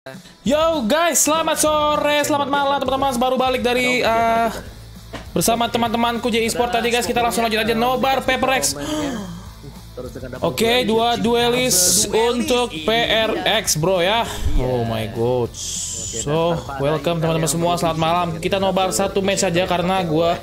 Yo guys, selamat sore, selamat malam teman-teman. Baru balik dari bersama teman-temanku J Esport tadi guys. Kita langsung lanjut aja nobar PPRX. Oke, dua duelis untuk PRX bro ya. Oh my god. So, welcome teman-teman semua, selamat malam. Kita nobar satu match saja karena gua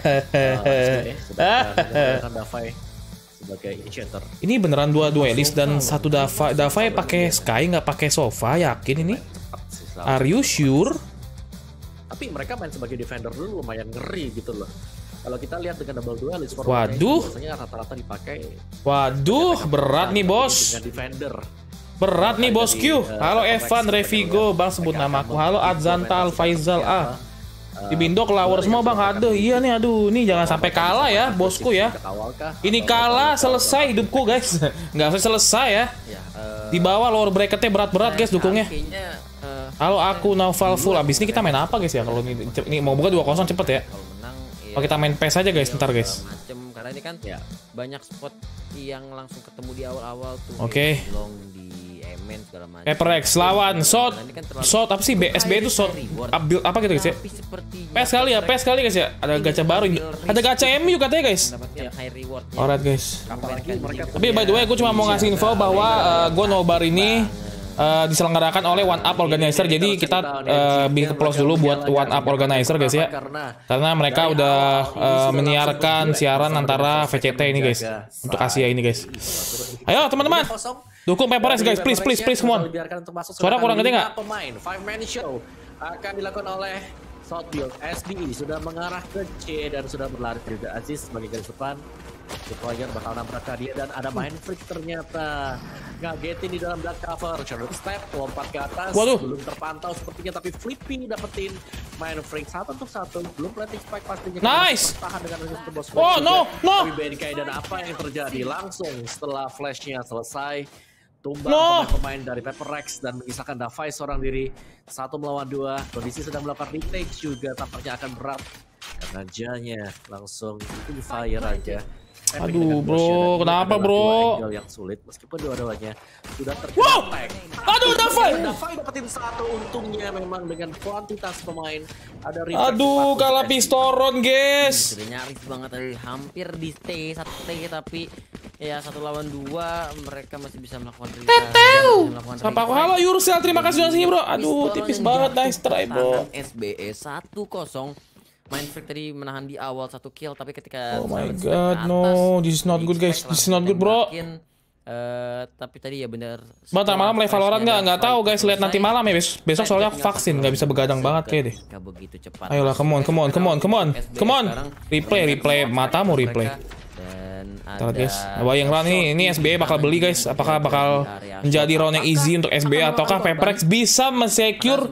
ini beneran dua duelis dan satu Davai pakai Sky, nggak pakai Sova, yakin ini? Are you sure? Tapi mereka main sebagai defender dulu lumayan ngeri gitu loh. Kalau kita lihat dengan double duelist, waduh, biasanya rata-rata dipakai. Waduh, berat nih bos. Dengan defender. Berat nih bosku. Halo Evan, Revigo, bang sebut namaku. Halo Adzantal, Faizal, di Bindok lawar semua bang. Aduh, iya nih, aduh, nih jangan sampai kalah ya bosku ya. Ini kalah selesai hidupku guys. Nggak usah selesai ya. Di bawah lower bracketnya berat-berat guys dukungnya. Halo aku Naufal full. Abis ini kita main apa guys ya? Kalau ini mau buka 2-0 cepet ya. Oh kita main PES aja guys, ntar guys. Karena ini kan banyak spot yang langsung ketemu di awal-awal tuh. Oke. PPRX lawan shot apa sih? BSB itu shot build apa gitu guys ya? PES kali ya, PES kali guys ya. Ada gacha baru, ada gacha MU katanya guys. Alright guys. Tapi by the way, gue cuma mau ngasih info bahwa gue nobar ini diselenggarakan oleh One Up Organizer. Jadi kita bikin close dulu buat One Up Organizer guys ya. Karena mereka udah menyiarkan siaran antara VCT ini guys, untuk Asia ini guys. Ayo teman-teman, dukung PPRX guys, please come on. Suara kurang gede nggak? Pemain 5-man show akan dilakukan oleh Southfield. SBE sudah mengarah ke C dan sudah berlari juga. Aziz sebagai garis depan. Deployer bakal nabrak dia dan ada main freak ternyata ngagetin di dalam black cover. Shadow step lompat ke atas. Waduh. Belum terpantau sepertinya, tapi Flippy dapetin main freak 1 untuk 1. Belum planting spike pastinya. Nice. Tahan dengan bos. Oh no. Tapi BNK dan apa yang terjadi langsung setelah flashnya selesai, tumbang pemain dari PPRX dan mengisahkan Davai seorang diri 1 melawan 2. Kondisi sedang melakukan retake juga tampaknya akan berat karena Janya langsung itu fire aja. Aduh bro, kenapa bro? Yang sulit meskipun dua-duanya sudah terkonek. Aduh Davai dapetin 1, untungnya memang dengan kuantitas pemain ada. Aduh kalah pistoron guys. Sudah nyaris banget tadi, hampir di T 1 T, tapi ya 1 lawan 2 mereka masih bisa melakukan Sampai aku halo Yursel, terima kasih sudah sini bro. Aduh tipis banget, nice try bro. SBE 1-0. Main freak tadi menahan di awal 1 kill, tapi ketika oh my god, no, this is not good guys, this is not good bro. Tapi tadi ya bener. Bentar malam live Valorant nggak tahu guys, lihat nanti malam ya besok soalnya aku vaksin nggak bisa begadang banget kayak deh. Ayolah, come on, replay matamu replay. Ntar guys, bayang round ini SBE bakal beli guys. Apakah bakal menjadi round yang easy untuk SBE ataukah PPRX bisa mensecure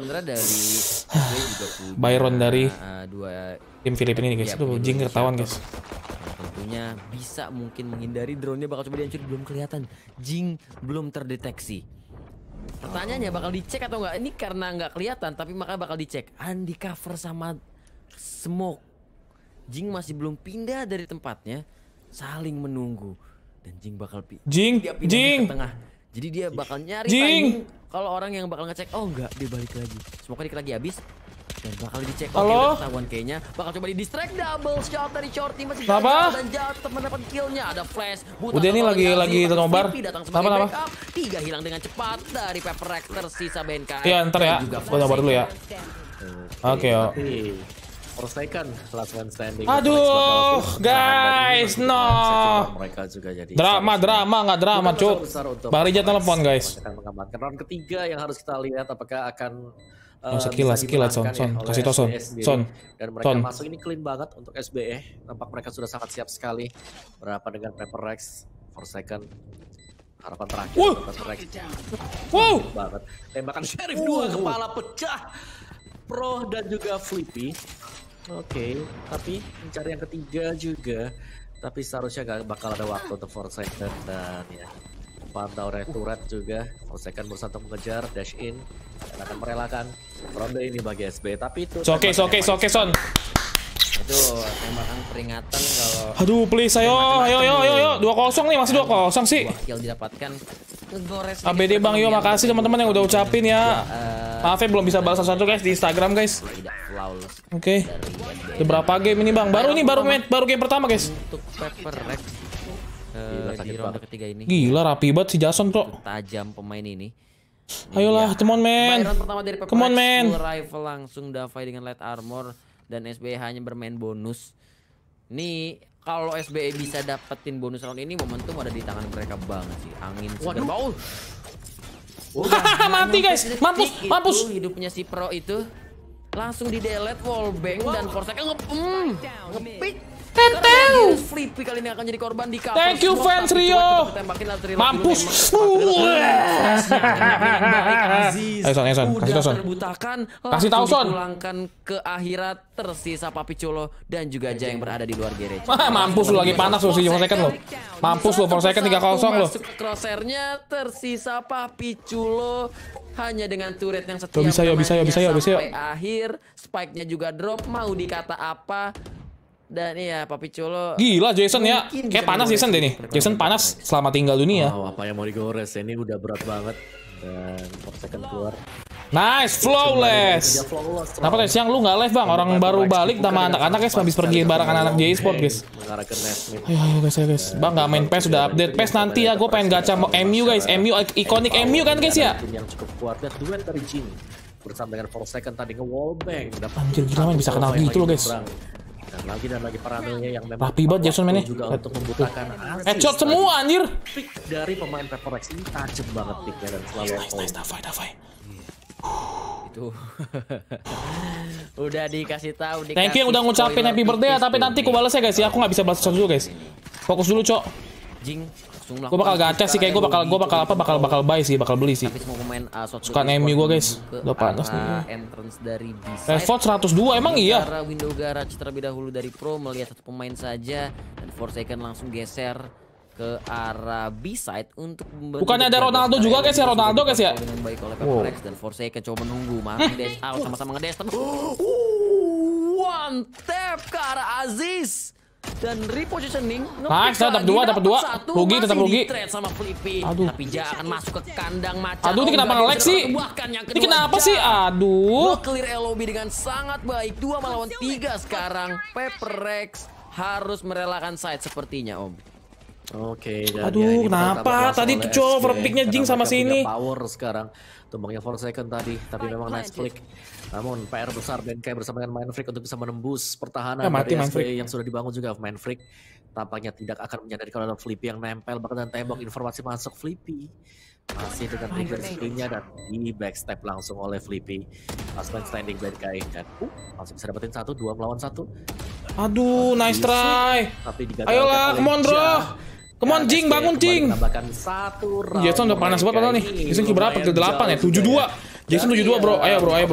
Byron dari tim Filipina ini guys. Aduh, Jing ketahuan guys. Tentunya bisa mungkin menghindari drone-nya bakal coba dihancur, belum kelihatan. Jing belum terdeteksi. Pertanyaannya bakal dicek atau enggak? Ini karena nggak kelihatan tapi makanya bakal dicek. Andi cover sama smoke. Jing masih belum pindah dari tempatnya. Saling menunggu dan Jing bakal Jing ke tengah. Jadi dia bakal nyari timing. Kalau orang yang bakal ngecek, oh enggak, dia balik lagi. Semoga dikit lagi habis dan bakal dicek. Halo? Ketahuan kayaknya bakal coba di distract, double shot dari Shorty masih gagal dan jatuh mendapat killnya. Ada flash. Udah ini lagi nobar. Apa? 3 hilang dengan cepat dari PPRX, tersisa BNK. Iya ntar ya, gua nobar dulu ya. Oke. Forsaken last man standing. Aduh, guys, no. Mereka juga jadi nggak drama, cuk. Barija telepon, guys. Akan mengamankan round ketiga yang harus kita lihat apakah akan sekilas Son. Kasih tau Son. Dan mereka masuk ini clean banget untuk SBE. Nampak mereka sudah sangat siap sekali. Berapa dengan PPRX Forsaken. Harapan terakhir. Wow. Banget. Tembakan Sheriff 2 kepala pecah. Pro dan juga Flippy. Oke, tapi mencari yang ketiga juga. Tapi seharusnya gak bakal ada waktu untuk Forsaken dan ya pantau turret juga. Forsaken berusaha mengejar dash in dan akan merelakan ronde ini bagi SB. Tapi itu oke Son. Itu tembakan peringatan kalau. Aduh, please ayo. 2-0 nih, masih 2-0 sih. Kill didapatkan. ABD Bang Yo, makasih teman-teman yang udah ucapin ya. Maaf ya belum bisa balas satu guys di Instagram guys. Tidak flawless. Oke. Udah berapa game ini bang? Baru game pertama guys. Untuk Pepper Rex di ronde ketiga ini. Gila rapi banget si Jason bro. Tajam pemain ini. Ayolah, come on man. Round pertama dari Pepper Come on Rex, man. full rifle langsung Davai dengan light armor dan SBE hanya bermain bonus. Nih kalau SBE bisa dapetin bonus round ini, momentum ada di tangan mereka banget sih. Angin segar bau. Mati guys, mampus. Hidupnya si Pro itu langsung di delete wallbang dan Forsaken ngepick. Teteu. Flippy kali ini akan jadi korban di cover. Thank you fans Rio. Mampus. Ayo Son, kasih tahu Son. Kasih tahu Son. Pulangkan ke akhirat, tersisa Papi Cholo dan juga Aja yang berada di luar garage. Mampus lu lagi panas lu si Forsaken lu. Mampus lu Forsaken 3-0 lu. Masuk crosshair-nya, tersisa Papi Cholo hanya dengan turret yang setia Bisa sampai akhir. Spike-nya juga drop, mau dikata apa. Dan iya Papi Cholo. Gila Jason ya. Kayak panas Jason deh nih. Jason panas selama tinggal dunia. Wow, apa yang mau digores ini udah berat banget. Dan Forsaken keluar. Nice, flawless. Kenapa tadi siang lu nggak live bang? Orang baru balik sama anak-anak guys, habis pergi bareng anak-anak J-Sport guys. Ayo guys. Bang nggak main PES sudah update PES nanti ya. Gue pengen gacha MU guys. MU ikonik MU kan guys ya. Yang cukup kuat dan duet dari Jin bersama dengan Forsaken tadi nge-wallbang. Anjir gila main bisa kenal gitu loh guys. Dan lagi paranoia yang memang rapi banget Jason mainnya. Juga untuk membutakan headshot semua anjir. Pick dari pemain Pepper Rex ini tajam banget picknya dan selalu nice Davai. Itu udah dikasih tahu. Thank you yang udah ngucapin happy birthday ya, tapi nanti aku balas ya guys ya. Aku nggak bisa balas dulu guys. Fokus dulu cok. Jing. Gue bakal gacha sih kayak gue bakal buy sih, bakal beli sih. Suka MU gue guys. Udah panas nih. Entrance dari Effort 102 emang iya. Window garage terlebih dahulu dari Pro melihat satu pemain saja dan Forsaken langsung geser ke arah B-side untuk bukannya ada Ronaldo juga guys ya, Ronaldo guys ya. Dengan baik oleh Pepper Rex dan Forsaken coba menunggu masih dash out sama-sama ngedash. One tap ke arah Aziz. Dan repositioning. Nice, dapat dua. Rugi, tetap rugi. Sama Flippy. Aduh. Tapi Ja akan masuk ke kandang macan. Aduh, ini kenapa nge-lag sih? Ini kenapa sih? Aduh. Clear LOB dengan sangat baik. 2 melawan 3 sekarang. Pepper Rex harus merelakan side sepertinya, Om. Oke. Aduh, kenapa? Tadi tuh coba overpicknya Jing sama sini. Power sekarang. Tumbangnya Forsaken tadi, tapi memang nice flick. Namun PR besar Benkai bersama dengan Mindfreak untuk bisa menembus pertahanan dari SBE yang sudah dibangun juga. Mindfreak tampaknya tidak akan menyadari kalau ada Flippy yang nempel bahkan dan tembok. Informasi masuk Flippy masih dengan trigger screen-nya dan di backstep langsung oleh Flippy. Last man standing Benkai dan langsung bisa dapetin 1, 2 melawan 1. Aduh, nice try. Ayolah, come on bro. Come on Jing, bangun Jing. Jason udah panas banget padahal nih. Jason berapa? Ke 8 ya? 72. Jason 72 bro. Ayo bro.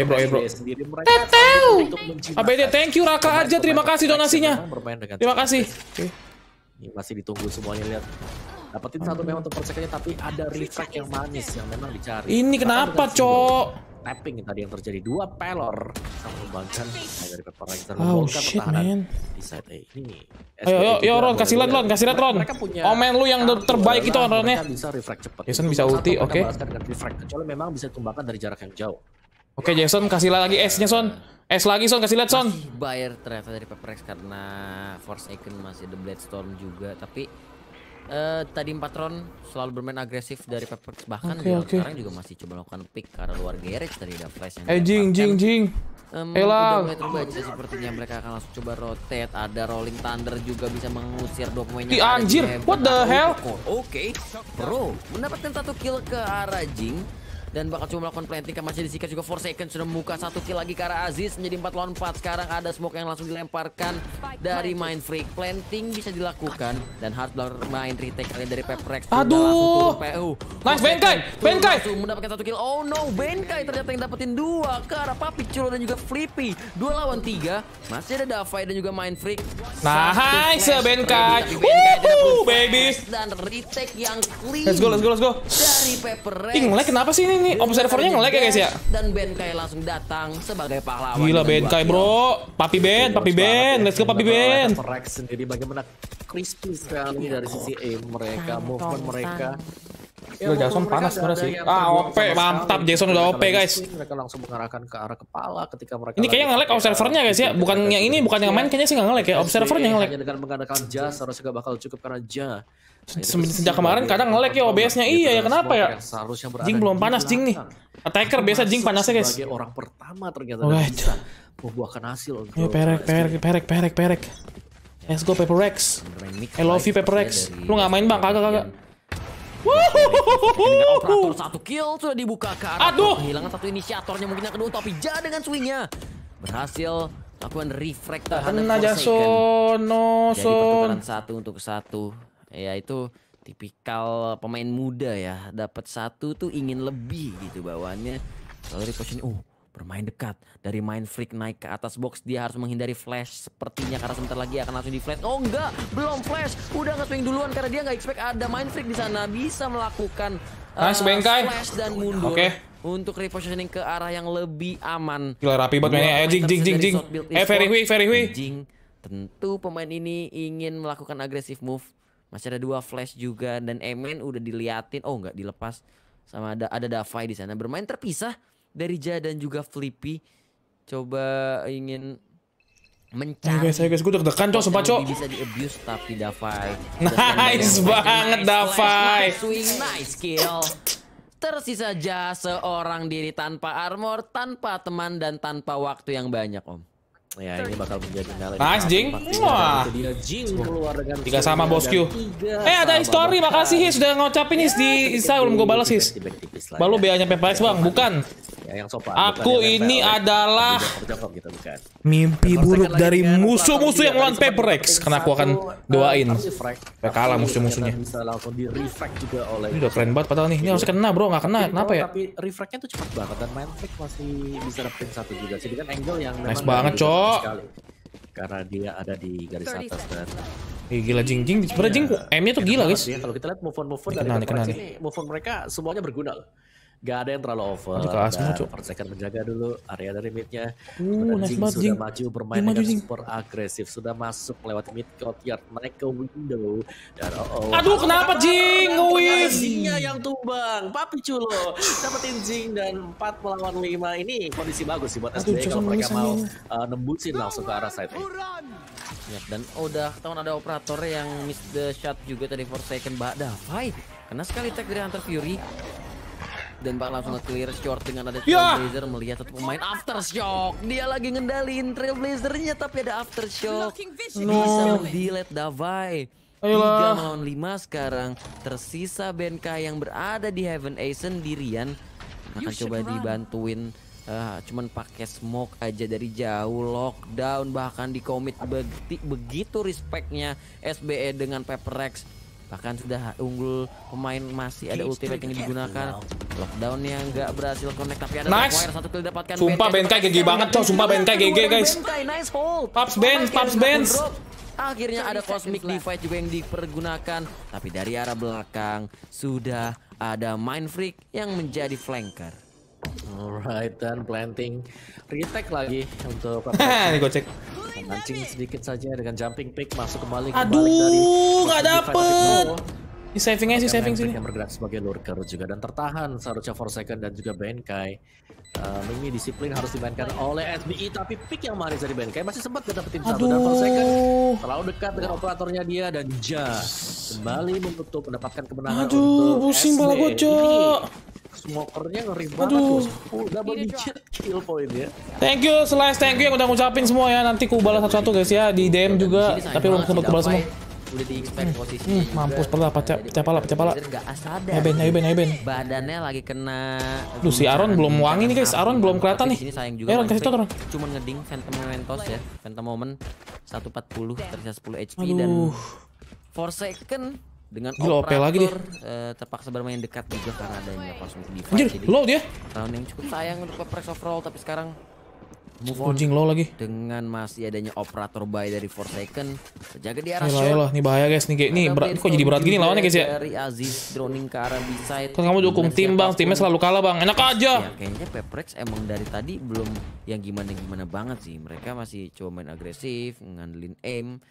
Teteu. ABD, thank you Raka aja. Terima kasih donasinya. Terima kasih. Ini masih ditunggu semuanya, lihat. Dapetin 1 memang untuk Forsaken tapi ada refract yang manis yang memang dicari. Ini kenapa cok? Tapping tadi yang terjadi 2 pelor sama membankan dari Pepper Rex dan membongkar pertahanan di side A ini. Ayo Ron, kasih lihat Ron. Omen lu yang terbaik itu Ronnya. Bisa refract cepat. Jason bisa ulti, oke. Kecuali memang bisa ditumbangkan dari jarak yang jauh. Oke Jason, kasih lagi S-nya Son. S lagi Son, kasih lihat Son. Bayar ternyata dari Pepper Rex karena Forsaken masih ada Bladestorm juga, tapi tadi 4 round selalu bermain agresif dari Pepper Rex, bahkan sekarang juga masih coba melakukan pick ke arah luar garage tadi ada flash yang Jing. Udah mulai terbaca sepertinya mereka akan langsung coba rotate. Ada Rolling Thunder juga bisa mengusir 2 pemainnya. Anjir, what the hell? Oke, Bro mendapatkan 1 kill ke arah Jing dan bakal coba melakukan planting. Masih disikat juga Forsaken sudah membuka 1 kill lagi ke arah Aziz menjadi 4 lawan 4. Sekarang ada smoke yang langsung dilemparkan dari Mindfreak. Planting bisa dilakukan dan harus bermain retake kali dari Pepper Rex. Aduh. Nice Benkai. Mendapatkan 1 kill. Oh no, Benkai ternyata yang dapetin 2 ke arah Papi Cholo dan juga Flippy. 2 lawan 3. Masih ada Davai dan juga Mindfreak. Nice Benkai. Baby. Dan retake yang clean. Let's go. Dari Pepper Rex. Nge-lag kenapa sih ini? Observernya nge-lag ya guys ya. Dan Benkai langsung datang sebagai pahlawan. Gila Benkai bro. Papi Ben. Let's go Papi Ben. Rex sendiri bagaimana crispy sekali dari sisi aim mereka, movement mereka. Gila, Jason panas sebenarnya sih. OP, mantap. Jason udah OP, guys. Mereka langsung mengarahkan ke arah kepala ketika mereka. Ini kayaknya nge-lag observernya guys ya. Bukan yang ini, bukan yang main kayaknya sih nggak nge-lag ya. Observernya nge-lag. Hanya dengan mengandalkan jas harusnya gak bakal cukup karena jas. Sejak kemarin kadang nge-lag ya OBS-nya. Iya ya, kenapa ya? Jing belum panas Jing nih. Attacker biasa Jing panasnya guys. Sebagai orang pertama ternyata bisa membuahkan hasil untuk. Perek. Let's go Pepper Rex. I love you Pepper Rex. Lu nggak main bang? Kagak. Operator satu kill sudah dibuka ke arah. Aduh. Kehilangan satu inisiatornya mungkin yang kedua, tapi Ja dengan swingnya berhasil lakukan refract terhadap Kena Jason, no Jadi son. pertukaran 1 untuk 1. Ya itu tipikal pemain muda ya. Dapat 1 tuh ingin lebih gitu bawaannya. Lalu repositioning, bermain dekat dari Mind Freak naik ke atas box, dia harus menghindari flash sepertinya karena sebentar lagi akan langsung di flash. Oh enggak, belum flash, udah nge-swing duluan karena dia nggak expect ada Mind Freak di sana bisa melakukan flash dan mundur untuk repositioning ke arah yang lebih aman. Gila rapi banget mainnya. Jing. Very hui. Jing, tentu pemain ini ingin melakukan agresif move. Masih ada 2 flash juga dan Emen udah diliatin. Oh nggak dilepas sama ada Davai di sana bermain terpisah dari Ja dan juga Flippy. Coba ingin mencari. Guys, gue deg-degan cok, sumpah cok. Bisa di abuse tapi Davai. Nice banget Davai. Swing, nice kill. Tersisa Ja seorang diri tanpa armor, tanpa teman dan tanpa waktu yang banyak om. Ya ini bakal menjadi nyala. Nice Jing. Wah. Jing keluar dengan 3 sama bosku. Ada history, makasih His sudah ngocapin His di Instagram, gue balas His. Balu BA-nya Peplex bang, bukan. Ya, yang sopan, aku ini adalah gitu, bukan. mimpi buruk dari musuh-musuh yang melawan Peplex. Karena aku akan doain. Kalah musuh-musuhnya. Bisa langsung di refract juga oleh. Ini udah keren banget padahal nih. Ini harus kena bro, nggak kena. Kenapa ya? Tapi refractnya tuh cepat banget dan Mind Freak masih bisa dapetin 1 juga. Jadi kan angle yang nice banget cok. Karena dia ada di garis atas dan gila Jing. Sebenernya Jing M-nya tuh gila guys. kalau kita lihat move on dari Peplex ini, move on mereka semuanya berguna loh. Gak ada yang terlalu over. Second menjaga dulu area dari midnya. Jing sudah maju bermain dengan super agresif. Sudah masuk lewat mid courtyard, naik ke window. Dan aduh kenapa Jing? Jingnya yang tumbang. Papi Culo dapetin Jing dan 4 melawan 5. Ini kondisi bagus sih buat SBE kalau mereka mau nembusin langsung ke arah side. Ya, dan udah ketahuan ada operator yang miss the shot juga tadi Forsaken Davai. Kena sekali tag dari Hunter Fury. Dan bakal langsung nge-clear short dengan ada Trailblazer melihat satu pemain Aftershock. Dia lagi ngendalin Trailblazernya tapi ada Aftershock. Bisa mendelete Davai. 3 melawan 5 sekarang. Tersisa Benka yang berada di Heaven A sendirian. Akan coba dibantuin. Cuman pakai smoke aja dari jauh, lockdown bahkan di commit begitu respectnya SBE dengan Pepper Rex. Bahkan sudah unggul pemain, masih ada ultimate yang digunakan. Lockdownnya nggak berhasil connect tapi ada nice. Satu kill dapatkan. Sumpah Benkai GG banget cok, sumpah Benkai GG guys. Nice hold. Paps Benz. Akhirnya ada Cosmic Divide juga yang dipergunakan. Tapi dari arah belakang sudah ada Mind Freak yang menjadi flanker. Alright, dan planting retake lagi untuk ini gue cek. Mancing sedikit saja dengan jumping pick masuk kembali. Aduh, nggak dapet. Ini saving sini. Yang bergerak sebagai lurker juga dan tertahan seharusnya Forsaken dan juga Benkai. Ini disiplin harus dimainkan oleh SBE tapi pick yang manis dari Benkai masih sempat dapetin 1 dan Forsaken terlalu dekat dengan operatornya dia dan Ja kembali mendapatkan kemenangan untuk pusing bala gue cok. Smokernya ngeri banget. Double digit kill point ya. Thank you Slice, thank you yang udah ngucapin semua ya. Nanti ku balas satu-satu guys ya di DM juga. Tapi belum sempat ku balas semua. Udah di-expect posisinya. Mampus pecah pala. Ayo Ben. Badannya lagi kena. Duh si Aaron belum wangi nih guys. Aaron belum kelihatan nih. Aaron kasih tau Aaron. Cuman ngeding Phantom Mementos ya. Phantom Moment 140 tersisa 10 HP dan Forsaken dengan operator terpaksa bermain dekat juga karena adanya Cosmic Divide. Anjir, low dia. Round yang cukup sayang untuk Peplex overall tapi sekarang move on low lagi dengan masih adanya operator buy dari Forsaken. Jaga di arah shot. Nih bahaya guys nih kok jadi berat gini lawannya guys ya. Dari Aziz droning ke arah B-side. Kan kamu dukung tim bang, timnya selalu kalah bang. Enak aja. Ya, kayaknya Peplex emang dari tadi belum yang gimana banget sih. Mereka masih coba main agresif, ngandelin aim.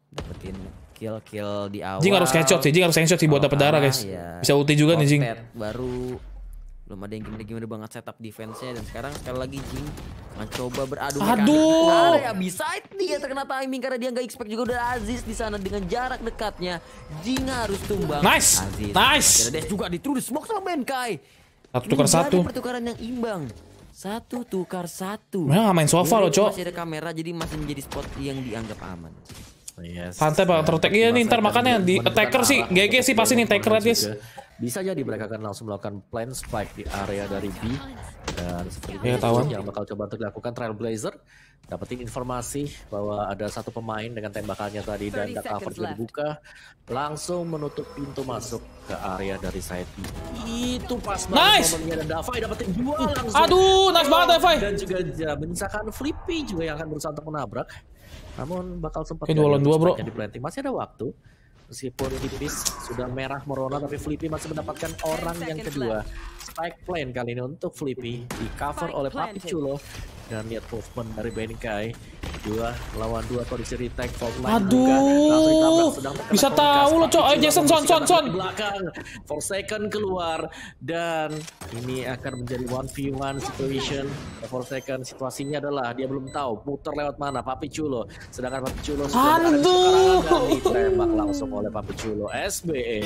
dapetin kill di awal. Jing harus headshot sih, Jing harus headshot sih buat dapet darah guys. Ya. Bisa ulti juga nih Jing. Baru belum ada yang gimana banget setup defense-nya, dan sekarang sekali lagi Jing mencoba beradu. Aduh. Ya bisa dia terkena timing karena dia nggak expect juga udah Aziz di sana dengan jarak dekatnya. Jing harus tumbang. Nice. Aziz. Nice. Ada juga di true smoke sama Benkai. 1 tukar 1. Pertukaran yang imbang. 1 tukar 1. Mereka nggak main sofa loh, Cok. Masih ada kamera jadi masih menjadi spot yang dianggap aman. Yes. Santai bakal tertek ya nih, ntar makanya di attacker sih, GG sih pasti nih attacker guys. Bisa jadi mereka akan langsung melakukan plan spike di area dari B, dan seperti Ya, itu yang bakal coba untuk dilakukan Trailblazer. Dapetin informasi bahwa ada satu pemain dengan tembakannya tadi dan cover juga dibuka, langsung menutup pintu masuk ke area dari side B. Itu pas banget momennya, dan Davai dapetin 2 langsung. Aduh, nice banget Davai. Dan juga menyisakan Flippy juga yang akan berusaha untuk menabrak. Namun bakal sempat Oke, 2 lawan 2 bro. di planting. Masih ada waktu. Meskipun tipis sudah merah merona, tapi Flippy masih mendapatkan orang yang kedua. Spike plan kali ini untuk Flippy, di cover oleh Papi Chulo. Dan lihat movement dari Benkai. 2 lawan 2 kondisi retake fault line. Aduh, bisa tahu lo Cok. Ayo Jason, son. Belakang, Forsaken keluar, dan ini akan menjadi 1v1 situation. Forsaken situasinya adalah dia belum tahu muter lewat mana Papi Chulo, sedangkan Papi Chulo sudah ada dan ditembak langsung oleh Papi Chulo. SBE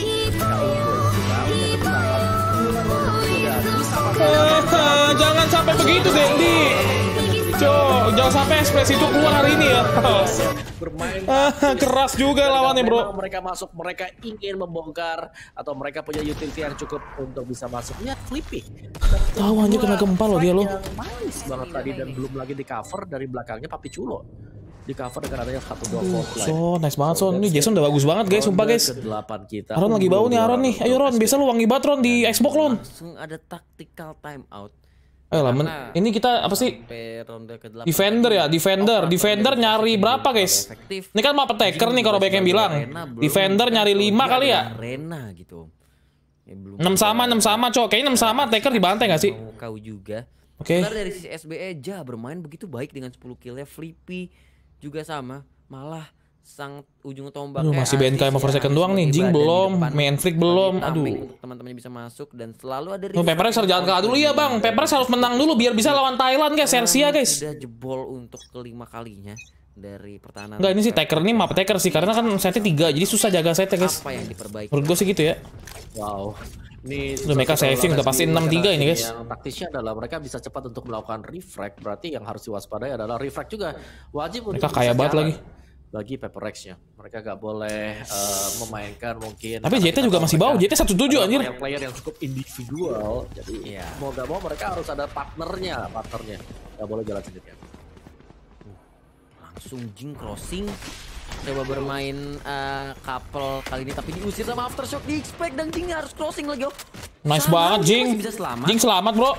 jangan sampai begitu Dendi. Cok, jangan sampai ekspresi itu keluar hari ini ya. Bermain keras juga lawannya bro. Mereka masuk, mereka ingin membongkar, atau mereka punya utility yang cukup untuk bisa masuk. Lihat Flippy. Tahu aja kena gempa loh dia loh. Manis banget tadi, dan belum lagi di cover dari belakangnya Papi Chulo. Di cover dengan adanya 1-2 fault line. So, nice banget Son. Ini Jason udah bagus banget guys, sumpah guys. Aron lagi bau nih Aron nih. Ayo Ron, biasa lu wangi banget Ron di Xbox Ron. Langsung ada tactical timeout. Ayo lah, ini kita apa sih? Defender ya, defender nyari berapa guys? Ini kan map attacker nih kalau banyak yang bilang. Defender nyari 5 kali ya? Arena gitu. 6 sama Cok. Kayaknya 6 sama, attacker dibantai gak sih? Kau juga. Oke. Dari sisi SBE bermain begitu baik dengan 10 killnya. Flippy juga sama, malah sang ujung tombaknya masih BNK sama Forsaken doang nih. Jing belum, main freak belum. Aduh. Teman-temannya bisa masuk, dan selalu ada Pepperes harus jalan kalah dulu ya bang. Pepperes harus menang dulu biar bisa lawan Thailand guys, Sersia guys. Sudah jebol untuk kelima kalinya dari pertahanan. Enggak, ini sih taker, ini map taker sih, karena kan setnya 3, jadi susah jaga setnya guys. Apa yang diperbaiki? Menurut gue sih gitu ya. Wow. Ini udah mereka saving, udah pasti 6-3 ini guys. Yang taktisnya adalah mereka bisa cepat untuk melakukan refrag. Berarti yang harus diwaspadai adalah refrag juga wajib untuk mereka kaya banget lagi bagi Pepperex-nya. Mereka gak boleh memainkan mungkin. Tapi JT juga masih bau, JT 17 anjir. Player yang cukup individual. Jadi mau gak mau mereka harus ada partnernya. Gak boleh jalan sendirian. Langsung Jing crossing. Coba bermain couple kali ini, tapi diusir sama Aftershock, di expect, dan Jing harus crossing lagi. Nice banget Jing. Jing selamat bro.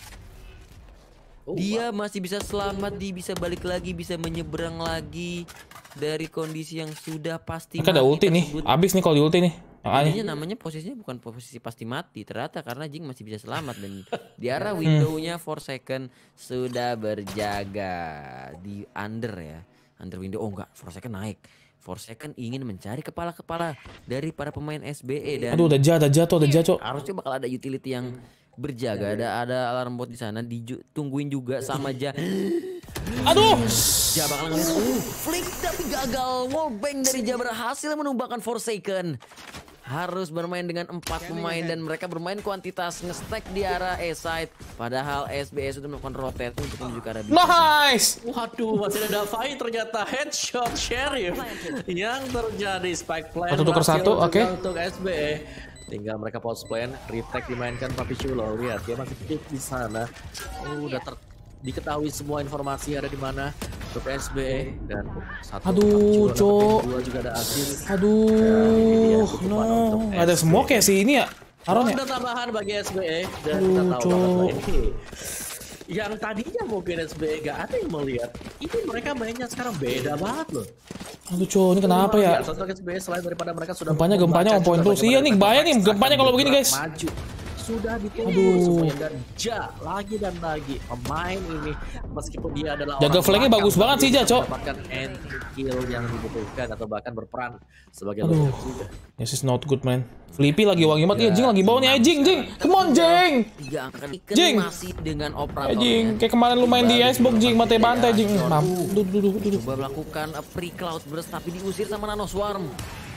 Dia masih bisa selamat, dia bisa balik lagi, bisa menyeberang lagi dari kondisi yang sudah pasti mati. Ada ulti nih, abis nih kalau di ulti nih. Makanya namanya posisinya bukan posisi pasti mati ternyata, karena Jing masih bisa selamat, dan di arah window-nya Forsaken sudah berjaga di under window. Oh enggak, Forsaken naik. Forsaken ingin mencari kepala-kepala dari para pemain SBE, dan aduh udah jatuh. Harusnya bakal ada utility yang berjaga, ada alarm bot di sana, ditungguin juga sama Aduh, bakal ngeliat flick tapi gagal. Wallbang dari berhasil menumbangkan Forsaken. Harus bermain dengan 4 pemain, dan mereka bermain kuantitas, nge-stack di arah A-side. Padahal SBE sudah melakukan rotate untuk menuju ke arah B. Nice. Waduh, masih ada Davai, ternyata headshot Sheriff yang terjadi. Spike plan 1 tukar 1, oke. Untuk SBE. Tinggal mereka pause plan, retake dimainkan Papi Chulo. Lihat, dia masih pick di sana. Udah diketahui semua informasi ada di mana untuk SBE, dan aduh Cok, juga ada Aziz. Aduh, no, ada smoke ya sih ini ya. Aron ya. Ada tambahan bagi SBE, dan kita tahu banget ini. Yang tadinya mungkin SBE gak ada yang melihat, ini mereka mainnya sekarang beda banget loh. Aduh Cok, ini kenapa ya? Selain daripada mereka sudah gempanya on point terus. Iya nih, bahaya nih gempanya kalau begini guys. Maju sudah ditunggu supaya dan lagi dan lagi pemain ini meskipun dia adalah jaga flanknya bagus banget sih Cok. mendapatkan anti kill yang dibutuhkan atau bahkan berperan sebagai leader juga. This is not good man. Flippy lagi wangi banget. Iya Jing lagi bawa nih Jing. Come on Jing. Jing. Masih dengan operator. Jing kayak kemarin lu main di Icebox Jing mati bantai Jing. Duduk. Coba melakukan pre-cloud burst tapi diusir sama Nano Swarm.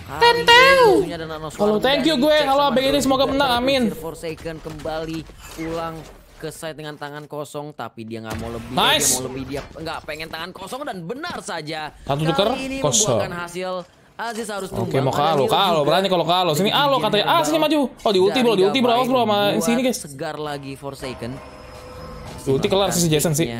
Tenteu. Kalau thank you gue. Kalau abg ini semoga menang amin. Forsaken kembali pulang ke site dengan tangan kosong tapi dia nggak mau lebih. Nice. Dia nggak pengen tangan kosong dan benar saja. Satu tuker kosong. Membuahkan hasil. Aziz harus tunggu. Oke mau kalau berani kalau berani sini alo katanya sini maju. Oh di ulti bro awas bro sama sini guys. Segar lagi Forsaken. Di ulti kelar sih Jason sih.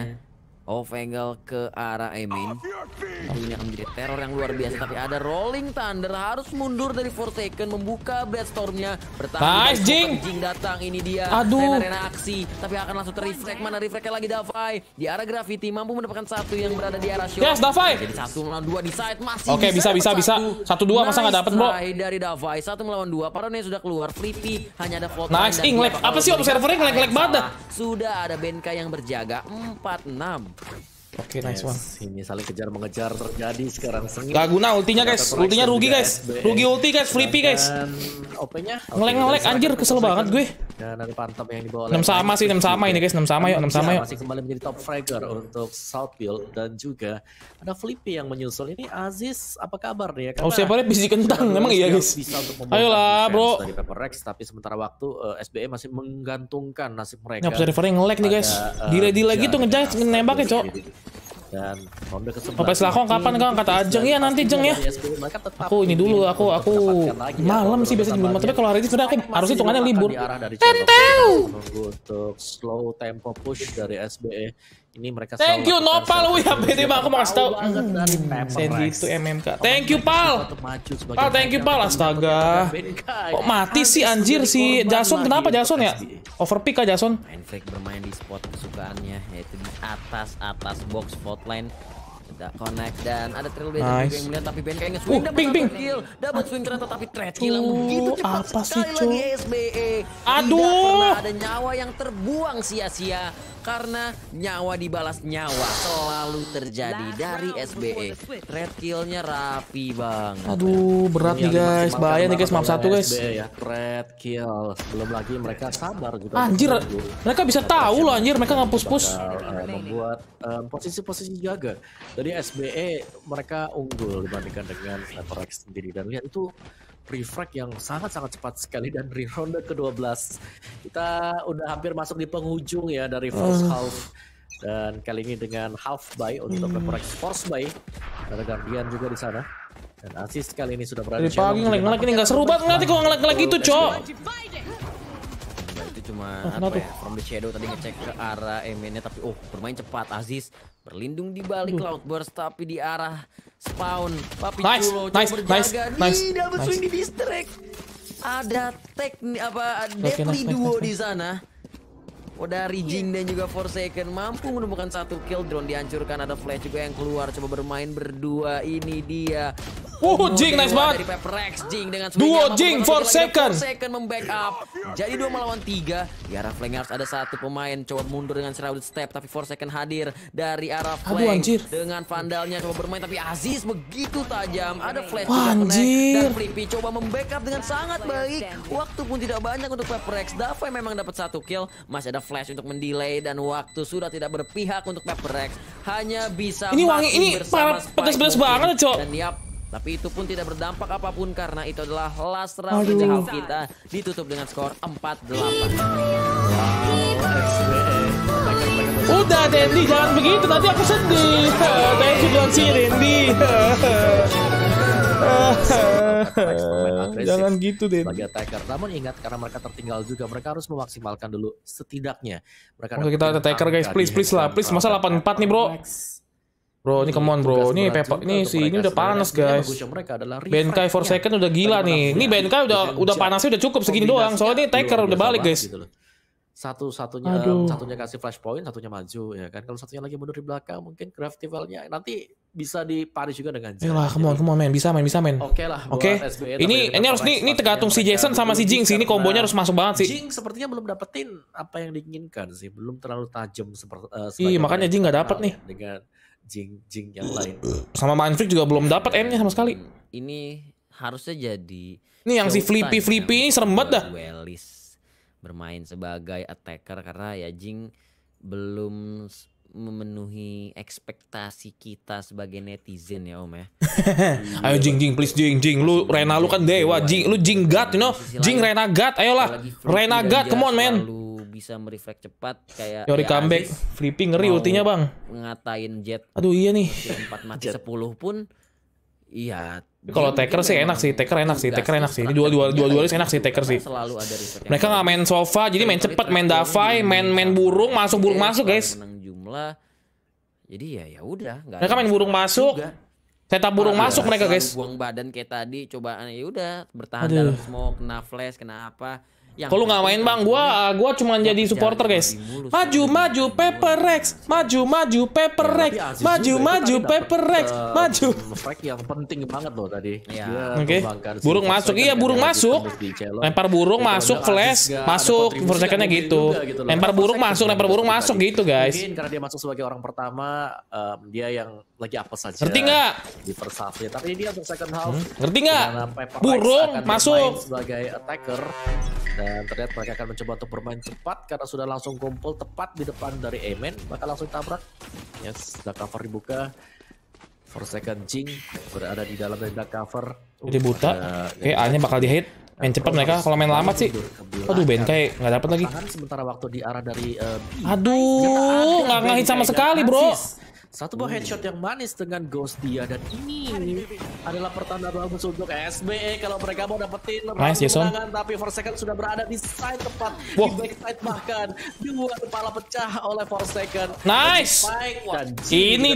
Ovengal ke arah Emin. Ini akan menjadi teror yang luar biasa. Tapi ada Rolling Thunder harus mundur dari Forsaken, membuka Bloodstorm-nya. Nice Jing. Jing datang, ini dia. Aduh. Rena aksi, tapi akan langsung ter-reflect. Mana reflect lagi Davai di arah Gravity, mampu mendapatkan satu yang berada di arah Show. Yes Davai. Jadi 1 melawan 2 di side masih. Oke bisa. 1-2 masa nggak dapat bro. Dari Davai 1 melawan 2. Parone sudah keluar. Flippy hanya ada float. Nice lag. Apa sih observernya ngelag banget dah. Sudah ada Benka yang berjaga 4-6. Oke, nice one. Ini saling kejar-mengejar terjadi sekarang. Gak guna ultinya guys. Ultinya rugi guys. Rugi ulti guys. Flippy guys. OP-nya ngelek anjir kesel banget gue. Dan ada Phantom yang dibawa 6 sama sih 6 sama ini guys. 6 sama yuk. Masih kembali menjadi top fragger untuk Southfield dan juga ada Flippy yang menyusul. Ini Aziz apa kabar nih ya? Oh siapa bisi kentang emang iya guys. Ayolah bro. Dari Pepper Rex tapi sementara waktu SBE masih menggantungkan nasib mereka. Nyap servernya ngelek nih guys. Di lagi tuh ngejudge nembaknya cok. Dan ronde ke-11 Sampai selakong kapan kang kata Ajeng ya nanti Jeng ya. Aku ini dulu aku malam sih biasanya belum tapi kalau hari ini sebenarnya aku harus hitungannya libur. Tenteu. Untuk slow tempo push dari SBE ini mereka thank you Nopal wih HPT aku mau kasih tau Sandy itu MMK thank you Pal thank you Pal astaga kok mati sih anjir si Jason kenapa Jason ya overpick kah Jason main fake bermain di spot kesukaannya yaitu di atas box spotline tidak connect dan ada Trailblazer juga yang melihat tapi Ben kayaknya swing dapat swing ternyata tapi threat kill yang begitu cepat apa sih sekali lagi SBE. Aduh pernah ada nyawa yang terbuang sia-sia karena nyawa dibalas nyawa selalu terjadi dari SBE. Threat killnya rapi banget. Aduh berat nih guys bahaya nih guys map 1 guys ya, threat kill belum lagi mereka sabar juga anjir mereka bisa tahu loh anjir mereka nggak push membuat posisi-posisi jaga dari SBE mereka unggul dibandingkan dengan Rex sendiri dan lihat itu refrag yang sangat-sangat cepat sekali dan di ronde ke-12 kita udah hampir masuk di penghujung ya dari first half dan kali ini dengan half buy untuk Rex force buy ada Guardian juga di sana dan Aziz kali ini sudah berada dari pagi ngelek ini nggak seru banget nanti kalau ngelek gitu cok itu cuma apa ya from the shadow tadi ngecek ke arah Eminnya tapi bermain cepat Aziz berlindung di balik Cloudburst tapi di arah spawn Papi Chulo berjaga double swing di distract ada teknik apa deadly duo di sana dari Jing dan juga Forsaken mampu menemukan satu kill drone dihancurkan ada flash juga yang keluar coba bermain berdua ini dia Jing nice banget dari Pepper Rex Jing dengan duo Jing Forsaken membackup jadi 2 melawan 3 di arah flank harus ada satu pemain coba mundur dengan shrouded step tapi Forsaken hadir dari arah flank dengan vandalnya coba bermain tapi Aziz begitu tajam ada flash juga dan Flippy coba membackup dengan sangat baik waktu pun tidak banyak untuk Pepper Rex Davai memang dapat satu kill masih ada flash untuk mendelay dan waktu sudah tidak berpihak untuk Pepper Rex hanya bisa ini wangi ini pedas banget cok dan tapi itu pun tidak berdampak apapun karena itu adalah last round di half kita ditutup dengan skor 4-8. Udah Dendi jangan begitu nanti aku sedih. Thank you buat si Dendi. Jangan gitu deh. Bagi attacker. Namun ingat karena mereka tertinggal juga mereka harus memaksimalkan dulu setidaknya. Oke kita attacker guys please lah please masa 8-4 nih bro. Bro, ini come on bro, ini Pepper, ini udah panas guys. Benkai Forsaken udah gila nih. Ini Benkai udah panasnya udah cukup segini doang. Soalnya ini Taker udah balik guys. Satunya kasih flashpoint, satunya maju ya kan. Kalau satunya lagi mundur di belakang mungkin craft levelnya nanti bisa dipunish juga dengan Yalah, come on men, bisa men. Oke lah. Oke. Ini harus ini tergantung si Jason sama si Jing sih. Ini kombonya harus masuk banget sih. Jing sepertinya belum dapetin apa yang diinginkan sih, belum terlalu tajam seperti. Iya, makanya Jing nggak dapet nih. Dengan Jing yang lain. Sama Mindfreak juga belum dapat M-nya sama sekali. Ini harusnya jadi. Ini yang si Flippy ini serem banget dah. Wellis bermain sebagai attacker karena ya Jing belum memenuhi ekspektasi kita sebagai netizen ya Om ya. Ayo Jing please Jing lu Rena lu kan dewa Jing, lu Jing God you know. Jing Rena God, ayolah Rena God, come on man. Lu bisa merefleks cepat kayak Yori comeback Flippy ngeri ultinya bang. Ngatain Jet. Aduh iya nih. 4 mati 10 pun iya. Kalau Taker sih enak sih, Taker enak sih. Ini dua-duanya enak sih Taker sih. Selalu ada mereka nggak main sofa, jadi main cepat, main Davai, main burung masuk guys. Menang jumlah. Jadi ya udah. Mereka main burung masuk. Setup burung masuk mereka guys. Buang badan kayak tadi, coba ya udah bertahan dalam smoke, kena flash, kena apa. Kalau nggak main bang, gua cuma jadi supporter guys. Maju Pepper Rex, maju Pepper Rex, maju Pepper Rex, maju. Frag yang penting banget loh tadi. Oke. Burung masuk, iya burung masuk. Lempar burung masuk, flash masuk, forsakennya gitu. Lempar burung masuk gitu guys. Mungkin karena dia masuk sebagai orang pertama, dia yang lagi apes saja. Ngerti nggak? Di first half-nya. Tapi dia untuk second half. Ngerti nggak? Burung masuk sebagai attacker. Dan terlihat mereka akan mencoba untuk bermain cepat karena sudah langsung kumpul tepat di depan dari Amen, maka langsung tabrak. Yes, dark cover dibuka. For second Jing berada di dalam dari dark cover. Jadi buta. Oke, A-nya bakal di-hit. Main cepat mereka, kalau main lambat sih. Aduh, Benkai nggak dapat lagi. Sementara waktu di arah dari aduh, nggak ngehit sama sekali, bro. Satu buah headshot yang manis dengan Ghost dia, dan ini adalah pertanda bagus untuk SBE kalau mereka mau dapetin kemenangan. Tapi Forsaken sudah berada di side tepat, di backside bahkan dua kepala pecah oleh Forsaken. Nice. Ini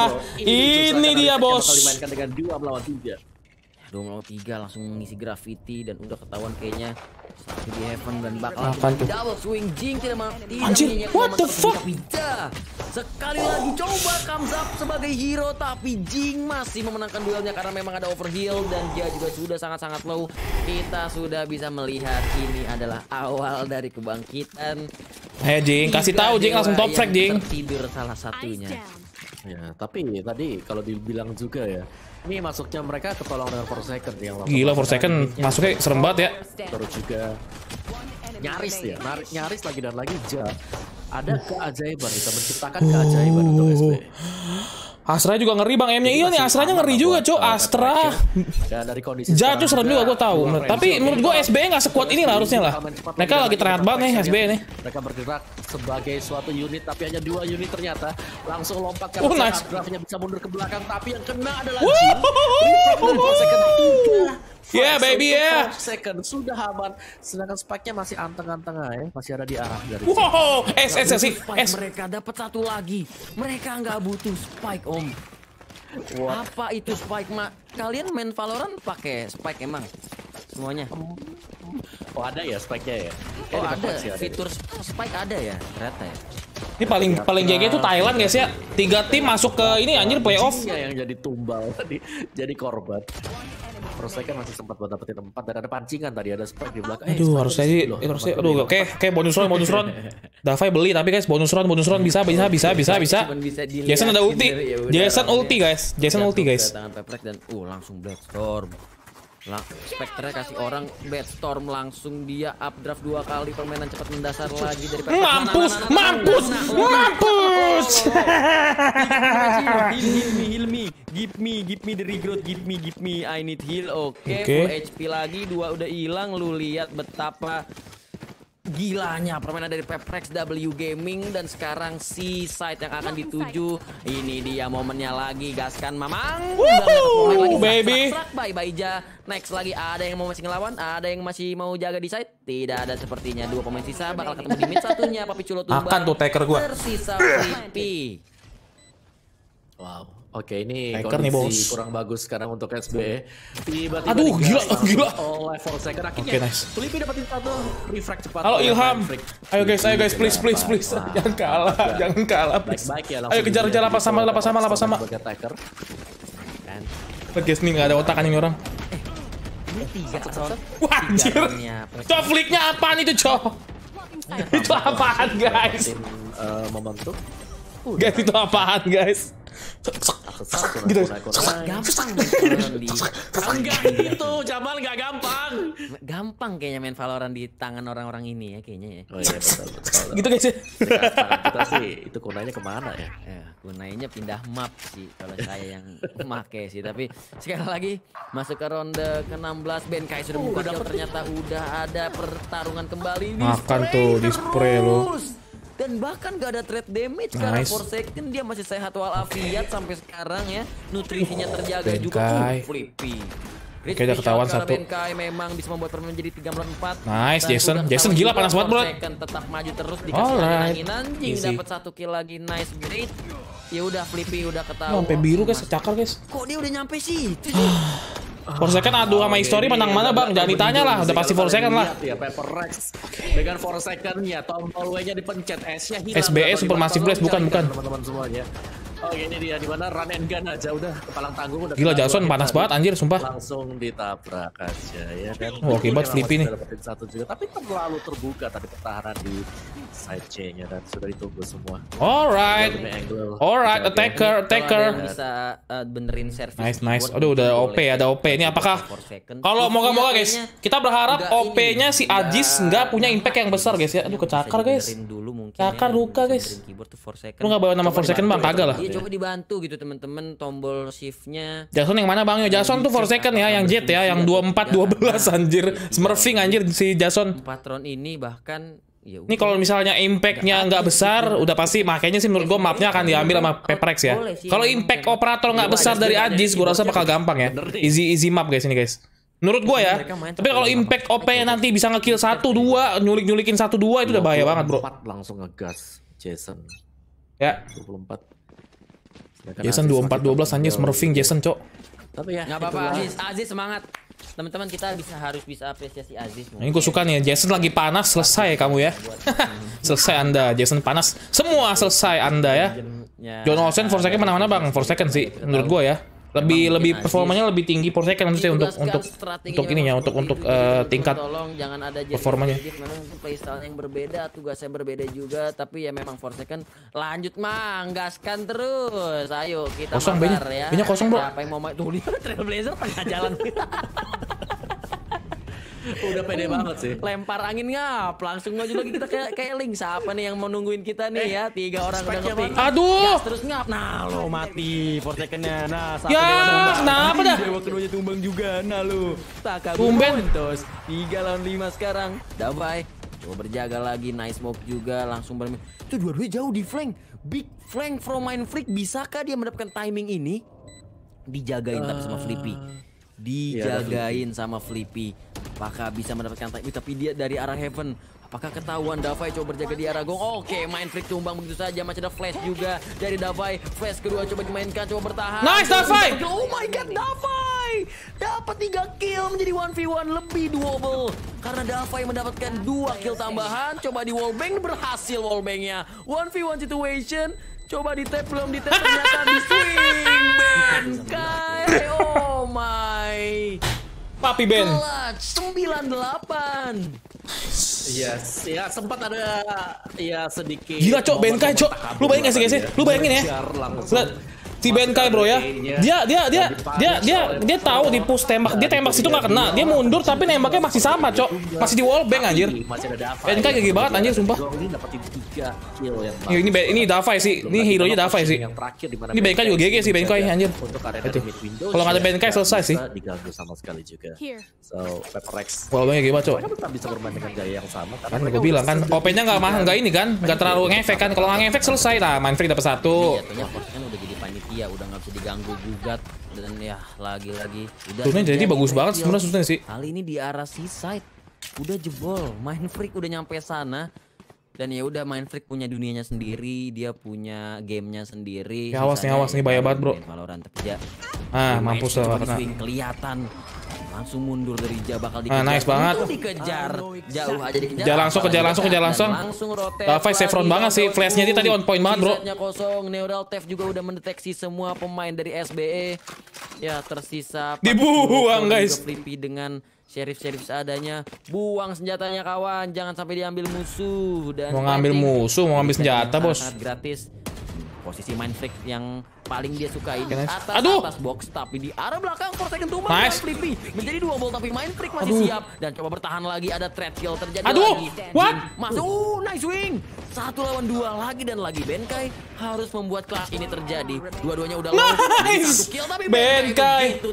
dia bos. Dimainkan dengan 2 melawan 3. 2 melawan 3 langsung mengisi graffiti dan udah ketahuan kayaknya satu di heaven dan bakal double swing. Jing tidak anjir, what the fuck? Sekali lagi coba comes up sebagai hero, tapi Jing masih memenangkan duelnya karena memang ada overheal dan dia juga sudah sangat-sangat low. Kita sudah bisa melihat ini adalah awal dari kebangkitan. Ayo Jing, kasih tahu Jing, langsung top frag Jing. Tertidur salah satunya. Ya, tapi tadi kalau dibilang juga ya, ini masuknya mereka ketolong dengan Forsaken yang gila. Forsaken masuknya serem banget ya. Terus juga nyaris ya, nyaris lagi dan lagi ada keajaiban, bisa menciptakan keajaiban untuk SB. Astra juga ngeri bang, M-nya iya nih, Astranya ngeri juga cok. Astra jatuh serem juga gue tahu. Tapi menurut gue SBE nggak sekuat ini lah harusnya lah. Mereka lagi terlihat banget nih SBE nih. Mereka bergerak sebagai suatu unit, tapi hanya 2 unit ternyata. Langsung lompat ke nice. Draftnya bisa mundur ke belakang, tapi yang kena adalah Jin. Yeah baby ya. Second sudah aman, sedangkan spike-nya masih anteng-anteng ya, masih ada di arah dari. Wow, Mereka dapat satu lagi. Mereka nggak butuh spike om. Apa itu spike Kalian main Valorant pakai spike emang semuanya? Oh ada ya spike-nya ya? Oh ada, fitur spike ada ya ternyata ya. Ini paling GG itu Thailand guys ya. 3 tim masuk ke ini anjir playoff. Yang jadi tumbal tadi, jadi korban. Forsaken masih sempat buat dapetin 4 dan ada pancingan tadi, ada spike di belakang. Aduh harusnya oke bonus round. Davai beli tapi guys bonus round bisa. Jason ada ulti. Jason ulti guys. Tangan Peprek dan langsung Bloodstorm. Spectre kasih orang Batstorm, langsung dia updraft 2 kali, permainan cepat mendasar lagi dari Peprek. Mampus. Heal me. Give me the regrowth, give me. I need heal. Oke. Full HP lagi, 2 udah hilang. Lu lihat betapa gilanya permainan dari Peprex W Gaming, dan sekarang si site yang akan dituju. Ini dia momennya lagi, gaskan Mamang. Baby. Bye Ja. Next lagi ada yang mau masih ngelawan, ada yang masih mau jaga di site. Tidak ada sepertinya. 2 pemain sisa bakal ketemu di mid, satunya Papi Culo Tumbar. Akan tuh Taker gua. Tersisa Flippy. Wow. Oke, ini Hacker nih, kondisi bos. kurang bagus sekarang untuk SBE. Tiba-tiba Aduh, gila, digas gila. oleh Forsaken. Akhirnya Oke, nice. Flippy dapetin satu refract cepat. Halo oleh Ilham. Mindfreak. Ayo guys, please. Wah, Jangan kalah, jangan kalah. Please. Baik-baik ya. Ayo kejar lapas sama. Sebagai attacker. Kan. Guys nih nggak ada otakan ini orang. Ini 3 sound. Wah, anjir. Cok, flicknya apaan itu, Cok? Itu apaan, guys? Momentum. Guys, itu apaan, guys? Gitu. Gampang main Valorant di Enggak gitu, Jamal nggak gampang. gampang kayaknya main Valorant di tangan orang-orang ini ya kayaknya ya. Oh iya betul. Gitu guys ya. Dekat tangan kita sih, itu kunanya kemana ya? Ya, gunanya pindah map sih kalau saya yang make sih. Tapi sekali lagi masuk ke ronde ke-16, Benkai sudah buka kill, ternyata udah ada pertarungan kembali. Makan tuh, di spray lo. Dan bahkan gak ada trade damage karena Nice. Forsaken dia masih sehat walafiat sampai sekarang ya. Nutrisinya terjaga juga. Benkai. Flippy. Oke, udah ketahuan Shot karena satu. Benkai memang bisa membuat permainan jadi 3-4. Nice, Dan Jason. udah Jason ketahuan gila juga panas banget, bro. Forsaken tetap maju terus dikasih Alright. angin anjing, Easy. dapat 1 kill lagi. Nice great. Ya udah Flippy udah ketahuan. Sampai biru guys, cakar guys. Kok dia udah nyampe sih? Forsaken adu sama History menang mana bang? Jangan ditanya lah, udah pasti Forsaken lah. Ya Pepper Rex dengan Forsaken-nya, tombol W-nya dipencet, S-nya hilang. SBE Supermassive Blast, bukan. Teman-teman semuanya. Oke, ini dia di mana run and gun aja udah kepalang tanggung udah. Gila, Jason panas banget anjir, sumpah. Langsung ditabrak aja ya kan. Oh, akibat Flippy nih. Dapetin satu juga, tapi terlalu terbuka tadi pertahanan di side C-nya dan sudah ditunggu semua. Alright, attacker. Yang bisa benerin service. Nice. keyboard Aduh, udah mungkin OP, boleh. ada OP. Ini apakah Forsaken. kalau moga-moga guys, Kayaknya kita berharap nggak OP-nya ini, si Ajis nggak punya impact yang besar guys ya. Aduh, kecakar guys. Benerin dulu mungkin Cakar ya, luka, bisa guys. benerin keyboard tuh Forsaken. Lu nggak bawa nama Forsaken bang? Kagak lah. Iya, coba dibantu gitu teman-teman, tombol shift-nya. Jason yang mana bang? Yo, Jason tuh Forsaken ya, yang Jet ya, yang 24-12 anjir. Smurfing anjir si Jason. Patron ini bahkan ya Ini kalau misalnya impact-nya nggak besar, udah pasti makanya sih menurut gua mapnya akan diambil sama Pepperex ya. Kalau impact operator nggak besar dari Ajis, gua rasa bakal gampang ya. Easy map guys ini guys. Menurut gua ya. Tapi kalau impact OP-nya nanti bisa nge-kill 1-2, nyulikin 1-2 itu udah bahaya banget bro. 24 langsung ngegas Jason. Ya. 24. Sedangkan Jason Aziz 24-12 anjir, smurfing Jason cok. Tapi ya nggak apa-apa. itulah. Aziz semangat. Teman-teman kita harus bisa apresiasi Aziz. Nah, ini gue suka nih, Jason lagi panas, selesai kamu ya. Selesai Anda, Jason panas. Semua selesai Anda ya. John Olsen Forsaken mana-mana bang, Forsaken sih menurut gue ya. Lebih performanya lebih tinggi Forsaken nanti untuk ininya, untuk tingkat tolong jangan ada performanya. Memang playstyle yang berbeda, tugasnya berbeda juga, tapi ya memang Forsaken lanjut mang, gaskan terus. Ayo kita Kosong bakar B-nya. ya. B-nya kosong, bro. Siapa yang mau tuh lihat Trailblazer tengah jalan. Udah pede banget sih. Lempar angin ngap, langsung maju lagi kita kayak link. Siapa nih yang mau nungguin kita nih ya? 3 orang udah ngepick. Aduh. Gas terus ngap. Nah, lo mati Forsaken-nya. Nah, satu Ya, dewa tumbang. kenapa dah? Dewa keduanya tumbang juga. Nah, lo. Tumben. Terus 3 lawan 5 sekarang. Davai coba berjaga lagi, nice smoke juga langsung bermain. Itu dua-duanya jauh di flank. Big flank from Mindfreak. Bisakah dia mendapatkan timing ini? Dijagain tapi sama Flippy. Dijagain sama Flippy. Apakah bisa mendapatkan timing? Tapi dia dari arah Heaven. Apakah ketahuan Davai coba berjaga di arah Gong? Oke, Mindfreak tumbang begitu saja. Masih ada flash juga dari Davai. Flash kedua coba dimainkan, coba bertahan. Nice, Davai! Oh my god, Davai! Dapat 3 kill menjadi 1v1 lebih doable. Karena Davai mendapatkan 2 kill tambahan. Coba di wallbang, berhasil wallbangnya. 1v1 situation. Coba di tap, belum di tap, ternyata di swing. Benkai, oh my. Papi Ben. Clutch 98. Yes, ya sempat ada ya sedikit. Gila cok, Benkai cok. Lu bayangin gak sih guys? Lu bayangin ya. Lihat si Benkai bro ya. Dia tahu di push tembak. Dia tembak situ nggak kena. Dia mundur tapi nembaknya masih sama cok. Masih di wallbang anjir. Masih ada Davai. Benkai gigi banget anjir sumpah. Gong ini dapetin 3 kill yang Ini Davai sih. Ini hero-nya Davai sih. Yang terakhir di mana Ini Benkai juga GG sih Benkai anjir. Untuk area Itu. mid window. Kalau nggak ada Benkai selesai sih. Diganggu sama sekali juga. So, Pepperex Wallbangnya gimana cok? mereka tetap bisa bermain dengan gaya yang sama karena Kan mereka gue bilang udah kan OP-nya nggak ini kan, nggak terlalu ngefek kan. Kalau nggak ngefek selesai. Nah, Mindfreak dapat 1. Jatuhnya Forsaken udah jadi panitia, udah nggak bisa diganggu gugat. Dan ya lagi-lagi udah Turunnya jadi terjadi bagus banget kill. sebenarnya susahnya sih. Kali ini di arah seaside udah jebol, Mindfreak udah nyampe sana. Dan ya udah, Mindfreak punya dunianya sendiri, dia punya gamenya sendiri. Ya, awas nih bahaya banget, bro. Valorant tapi Mampus lah kena. Kelihatan langsung mundur dari Ja, bakal dikejar. Nice banget. Dikejar jauh aja, dikejar. Kejar langsung. Davai safe banget sih, flashnya tadi on point banget, bro. Setnya kosong, Neural Theft juga udah mendeteksi semua pemain dari SBE. Ya, tersisa dibuang guys. Flippy dengan Sheriff seadanya. Buang senjatanya kawan, jangan sampai diambil musuh. Dan mau ngambil senjata, bos. Sangat gratis. Posisi Mindfreak yang paling dia sukai di atas box, tapi di arah belakang Forsaken tumbang. Nice. Flippy menjadi 2 ball, tapi Mindfreak masih siap dan coba bertahan lagi. Ada threat kill terjadi lagi. What? Masuk, nice wing. 1 lawan 2 lagi dan lagi. Benkai harus membuat kelas ini terjadi. Dua-duanya udah nice. Kill, tapi Benkai.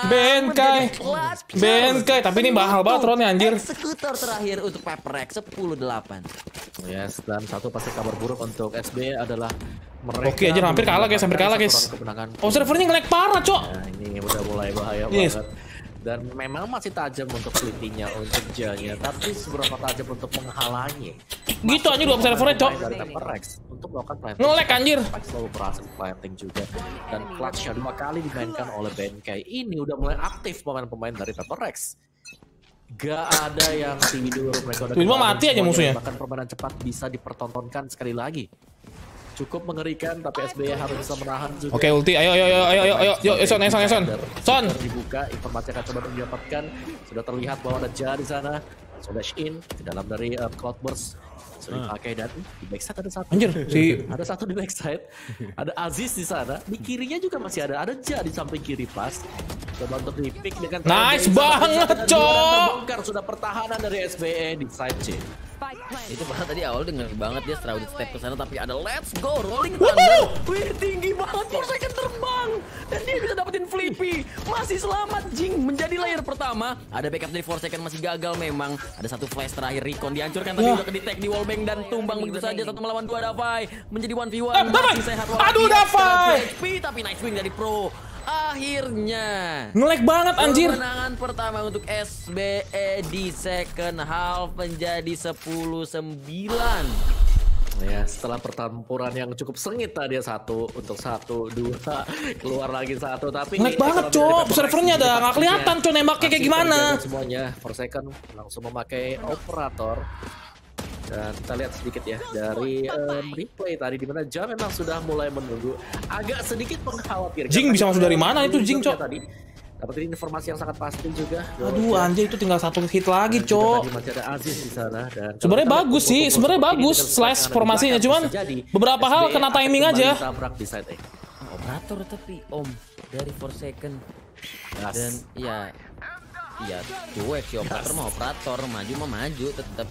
Tapi ini mahal banget ronnya anjir. Eksekutor terakhir untuk Paperex 10-8. Yes, dan satu pasti kabar buruk untuk SB adalah mereka. Oke aja hampir kalah guys. Oh, servernya nge-lag parah, Cok. Nah, ini udah mulai bahaya banget. Dan memang masih tajam untuk Flippy-nya, untuk Ja-nya, tapi seberapa tajam untuk menghalangi. Gitu aja 2 servernya, Cok. Dari Paperex untuk melakukan planting. Nge-lag anjir. Selalu berhasil planting juga. Dan clutch-nya 2 kali dimainkan oleh Benkai. Ini udah mulai aktif pemain-pemain dari Paperex. Gak ada yang tidur, mereka udah mati aja musuhnya. Bahkan permainan cepat bisa dipertontonkan sekali lagi. Cukup mengerikan, tapi SBY harus bisa menahan juga. Oke, ulti, ayo, Son. Dibuka, informasi akan coba didapatkan. Sudah terlihat bahwa ada Ja di sana. Slash in ke dalam dari Cloudburst. Sudah dipakai dan di backside ada satu. Anjir, ada satu di backside. Ada Aziz di sana. Di kirinya juga masih ada. Ada Ja di samping kiri pas. Coba untuk di pick dengan nice banget, Cok. Sudah pertahanan dari SBE di side C. Itu padahal tadi awal denger banget dia strawded step ke sana, tapi ada let's go rolling thunder. Wih, tinggi banget, Forsaken terbang dan dia bisa dapetin Flippy. Masih selamat, Jing menjadi layer pertama. Ada backup dari Forsaken, masih gagal memang. Ada satu flash terakhir, Recon dihancurkan tapi udah ke-detect di wallbang dan tumbang begitu saja. 1 melawan 2 Davai menjadi 1v1. Masih sehat aduh Davai. Tapi nice wing dari Pro. Akhirnya nge-lag banget anjir. Kemenangan pertama untuk SBE di second half menjadi 10-9. Ya, setelah pertempuran yang cukup sengit tadi 1 untuk 1, 2 keluar lagi 1, tapi nge-lag banget, Cok. Servernya ada nggak kelihatan, Cok, nembaknya kayak gimana. Semuanya Forsaken langsung memakai operator. Dan kita lihat sedikit ya dari replay tadi di mana Ja memang sudah mulai menunggu, agak sedikit mengkhawatirkan. Jing bisa masuk dari mana itu Jing, Cok? Tadi dapetin informasi yang sangat pasti juga. Aduh anjir, itu tinggal 1 hit lagi, Cok. Masih ada Aziz di sana dan sebenarnya bagus sih, sebenarnya bagus slash formasinya, cuman beberapa hal kena timing aja. Operator tapi dari Forsaken. Dan ya cuek sih operator mah operator, maju tetap.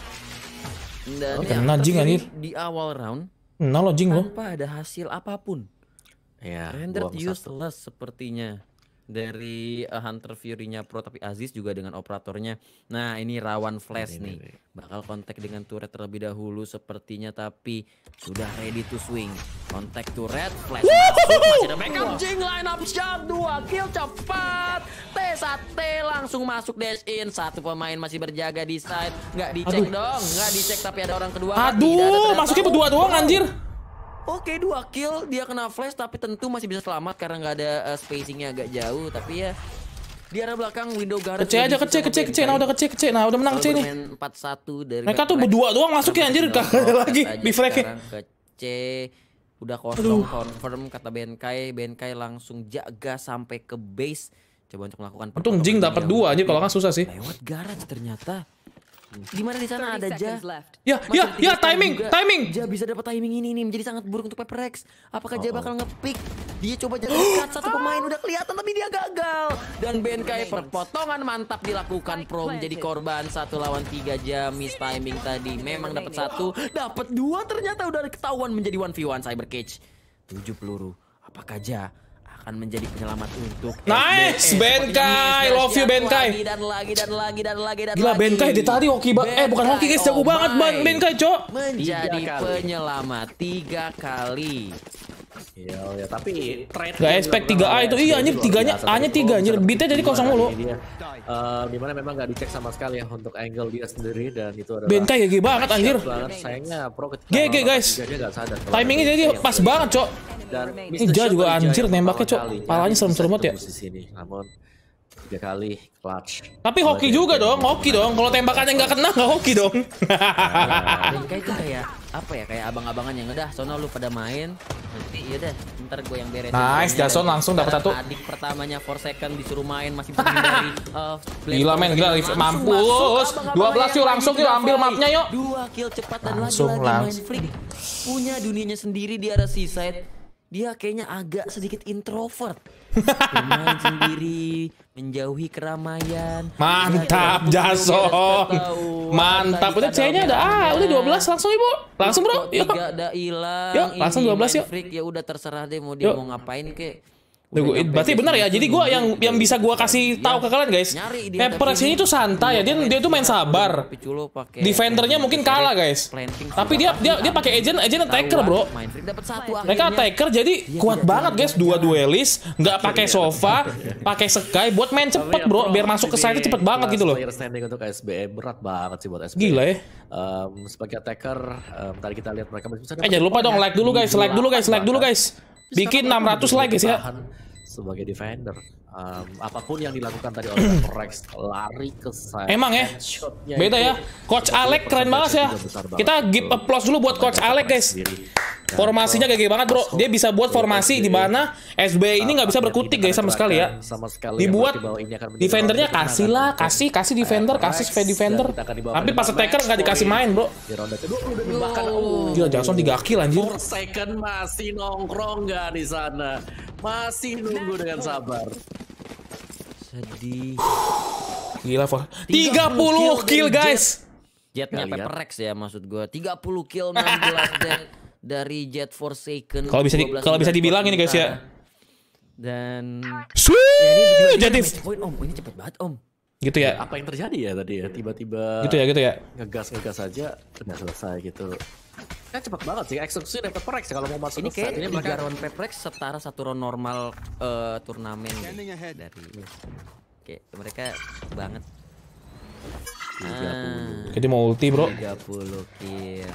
Dan kena Jing anjir. Di awal round lo Jing lo tanpa ada hasil apapun. Ya, rendered useless sepertinya dari Hunter Fury-nya Pro, tapi Aziz juga dengan operatornya. Nah, ini rawan flash nih. Bakal kontak dengan turret terlebih dahulu sepertinya, tapi sudah ready to swing. Kontak turret, flash masuk, masih ada backup Jing, line up shot, 2 kill cepat. T1 langsung masuk dash in. 1 pemain masih berjaga di side. Nggak dicek dong, nggak dicek, tapi ada orang kedua. Aduh, masuknya berdua doang anjir. Oke, 2 kill, dia kena flash tapi tentu masih bisa selamat karena nggak ada spacingnya agak jauh. Tapi ya di arah belakang window garage. Kece. Nah udah kece. Nah udah menang C nih. 4-1 dari mereka tuh berdua doang masuk ya anjir, lagi di frag-nya. Kece udah kosong, confirm kata Benkai langsung jaga sampai ke base. Coba untuk melakukan. Untung Jing dapat 2 aja, kalau nggak susah sih. Lewat garage ternyata. Di mana di sana ada Ja. Ya, timing. Ja bisa dapat timing ini menjadi sangat buruk untuk Paperex. Apakah Ja bakal nge-pick? Dia coba jadi cut 1 pemain udah kelihatan tapi dia gagal. Dan Benkai perpotongan mantap dilakukan, Pro menjadi korban 1 lawan 3. Ja miss timing tadi. Memang dapat 1, dapat 2, ternyata udah ketahuan menjadi 1v1 Cyber Cage. 7 peluru. Apakah Ja akan menjadi penyelamat untuk nice Benkai, love you Benkai. Dan lagi. Gila Benkai dia tadi hoki bukan hoki guys, jago banget Benkai, Cok. Menjadi penyelamat 3 kali. Iya, ya, tapi trade Gak expect 3A itu, iya anjir 3-nya, A-nya 3 anjir, beatnya jadi kosong mulu. Dimana memang gak dicek sama sekali ya untuk angle dia sendiri dan itu adalah Benkai GG banget anjir. Sayangnya Pro ketika GG guys. Timingnya jadi pas banget, Cok. Dan Ninja juga anjir nembaknya, Cok. Palanya serem-serem banget ya. Namun 3 kali clutch. Tapi hoki juga dong, hoki dong. Kalau tembakannya nggak kena, nggak hoki dong. Benkai itu kayak apa ya? Kayak abang-abangan yang udah, sono lu pada main. Nanti yaudah, ntar gue yang beresin. Nice, Jason langsung dapat satu. Adik pertamanya 4 second disuruh main masih menghindari. Gila men, gila mampus. 12 yuk, langsung yuk ambil mapnya yuk. 2 kill cepat dan Langsung, lagi-lagi main flick. Punya dunianya sendiri di arah seaside. Dia kayaknya agak sedikit introvert. Bermain sendiri, menjauhi keramaian. Mantap Jason. Mantap, udah C-nya udah 12 langsung Ibu. Langsung bro. Yuk. Udah hilang. Yuk, langsung 12 yuk. Freak ya udah terserah deh mau dia mau ngapain kek. Berarti benar ya. Jadi gua yang bisa gua kasih tahu ke kalian guys. Pepperex ini tuh santai ya. Dia tuh main sabar. Defendernya mungkin kalah guys. Tapi dia pakai agent attacker bro. Mereka attacker jadi kuat banget guys. 2 duelis, nggak pakai sofa, pakai Sky buat main cepet bro. Biar masuk ke side cepet banget gitu loh. Standing untuk SBE berat banget sih buat SBE. Gila ya. Sebagai attacker tadi kita lihat mereka bisa. Jangan lupa dong like dulu guys. Bikin 600 like guys ya. Sebagai defender, apapun yang dilakukan tadi oleh Pepperex, lari ke side. Emang ya, beda ya. Coach Alec keren banget ya. Kita give applause dulu buat Coach Alec guys. Formasinya gede banget bro. Dia bisa buat formasi di mana SB ini nggak bisa berkutik guys sama sekali ya. Dibuat defendernya kasih defender, kasih defender. Tapi pas attacker nggak dikasih main bro. Di ronde kedua udah dimakan. Gila Jason 3 kill anjir. 4 second masih nongkrong nggak di sana. Masih nunggu dengan sabar. Sedih. Gila 30 kill guys. Jetnya Pepperex ya maksud gue. 30 kill 16 dari Jet Forsaken. Kalau bisa dibilang ini guys ya. Dan sweet jadi Om, ini cepet banget Om. Gitu ya. Apa yang terjadi ya tadi ya? Tiba-tiba gitu ya. Ngegas aja udah selesai gitu. Kan cepet banget sih eksekusi dari Pepperex kalau mau masuk ini ke set. Ini kayak 3 round Pepperex setara 1 round normal turnamen dari Oke, mereka banget. 30. Jadi mau ulti bro. 30 kill.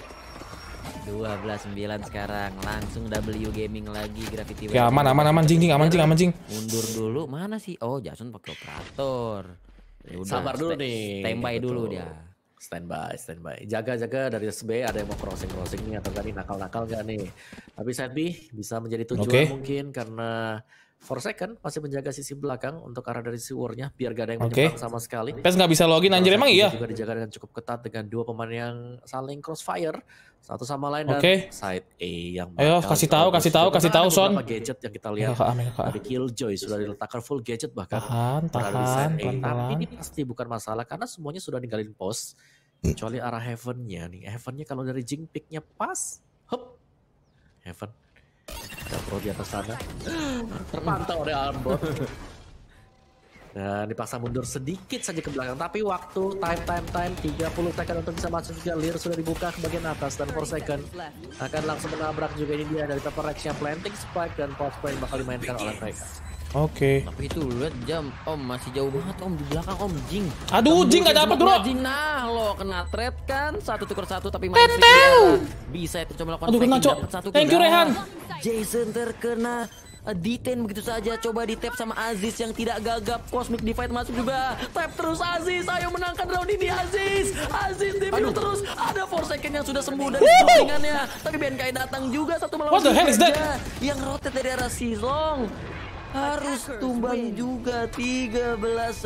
12-9 sekarang. Langsung W gaming lagi Gravity. Ya aman jing. Mundur dulu. Mana sih? Oh, Jason pakai operator. Yaudah, sabar dulu nih. Standby dulu dia. Standby. Jaga dari SB ada yang mau crossing nih atau enggak nih nakal enggak nih. Tapi Side B bisa menjadi tujuan mungkin karena Forsaken masih menjaga sisi belakang untuk arah dari si war-nya biar gak ada yang menyeberang sama sekali. PES nggak bisa login anjir emang iya. Juga dijaga dengan cukup ketat dengan 2 pemain yang saling crossfire satu sama lain dan Side A yang ayo kasih tahu Son. Gadget yang kita lihat ada Killjoy sudah diletakkan full gadget bahkan. Tahan. Tapi ini pasti bukan masalah karena semuanya sudah ninggalin pos kecuali arah Heaven-nya nih. Heaven-nya kalau dari Jing pick-nya pas, Heaven. Ada Pro di atas sana. Terpantau oleh Armbot. Dan dipaksa mundur sedikit saja ke belakang. Tapi waktu time 30 second untuk bisa masuk juga. Lear sudah dibuka ke bagian atas dan Forsaken akan langsung menabrak juga ini dia dari Pepperex-nya planting spike dan post point bakal dimainkan oleh mereka. Tapi itu lihat jam Om masih jauh banget Om di belakang Om Jing. Aduh Jing gak dapet bro. Jing lo kena trap kan 1-1 tapi main free bisa itu coba lakukan. Aduh kena cok. Thank you Rehan. Jason terkena D10 begitu saja. Coba di tap sama Aziz yang tidak gagap. Cosmic Divide masuk juga. Tap terus Aziz. Ayo menangkan round ini Aziz. Aziz debut terus. Ada Forsaken yang sudah sembuh dari serangannya. Tapi BNK datang juga satu melawan. What the hell is that? Yang rotate dari arah Silong. Harus tumbang juga 13-9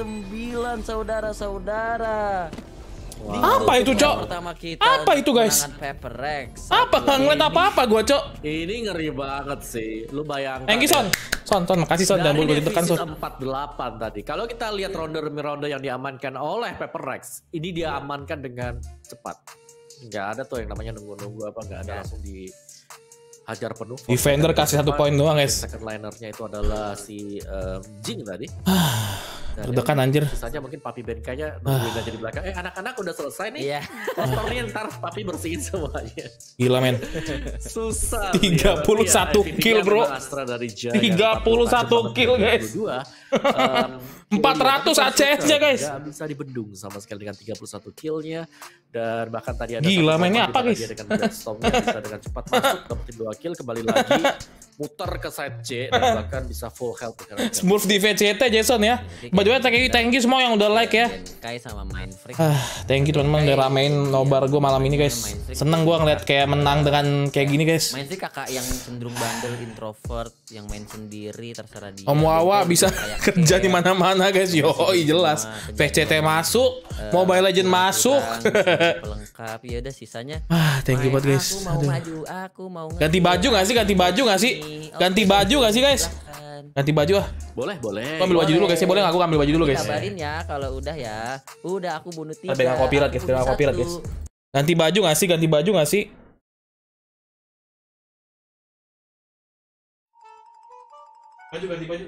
saudara-saudara. Apa itu cok? Apa itu guys? Apa ngeliat apa gua cok? Ini ngeri banget sih. Lu bayangkan. Thank you Son, makasih Son dan boleh ditekan Son. 48 tadi. Kalau kita lihat ronde yang diamankan oleh Pepperex, ini dia amankan dengan cepat. Nggak ada tuh yang namanya nunggu-nunggu apa, nggak ada langsung di hajar penuh. Defender kasih 1 poin doang guys. Second linernya itu adalah si Jing tadi. Deg-degan anjir. Sisanya mungkin Papi Benkanya nungguin aja di belakang. Anak-anak udah selesai nih. Iya. Motornya ntar Papi bersihin semuanya. Gila men. Susah. 31 kill bro. 31 kill guys. 400 ACS-nya guys. Gak bisa dibendung sama sekali dengan 31 killnya. Dan bahkan tadi ada gila mainnya apa guys? Dia dengan Deathstorm-nya bisa dengan cepat masuk, dapetin 2 kill, kembali lagi muter ke side C dan bahkan bisa full health. Smurf di VCT Jason ya. By the way thank you semua yang udah like ya. Kai sama Mindfreak. Thank you teman-teman udah ramein nobar gue malam ini guys. Seneng gue ngeliat kayak menang dengan kayak gini guys. Mindfreak kakak yang cenderung bandel, introvert, yang main sendiri, terserah dia. Om Wawa bisa kerja di mana-mana guys. Yoi jelas. VCT masuk, Mobile Legend masuk. Pelengkap ya udah sisanya. Thank you banget guys. Aku mau ganti baju gak sih? Ganti baju gak sih? Ganti baju gak sih guys? Ganti baju ah. Boleh. Aku ambil baju dulu guys ya. Boleh gak aku ambil baju dulu guys? Kabarin ya kalau udah ya. Udah aku bunuh 3. Pegang copyright guys, pegang copyright guys. Ganti baju gak sih? Ganti baju gak sih? Ganti baju.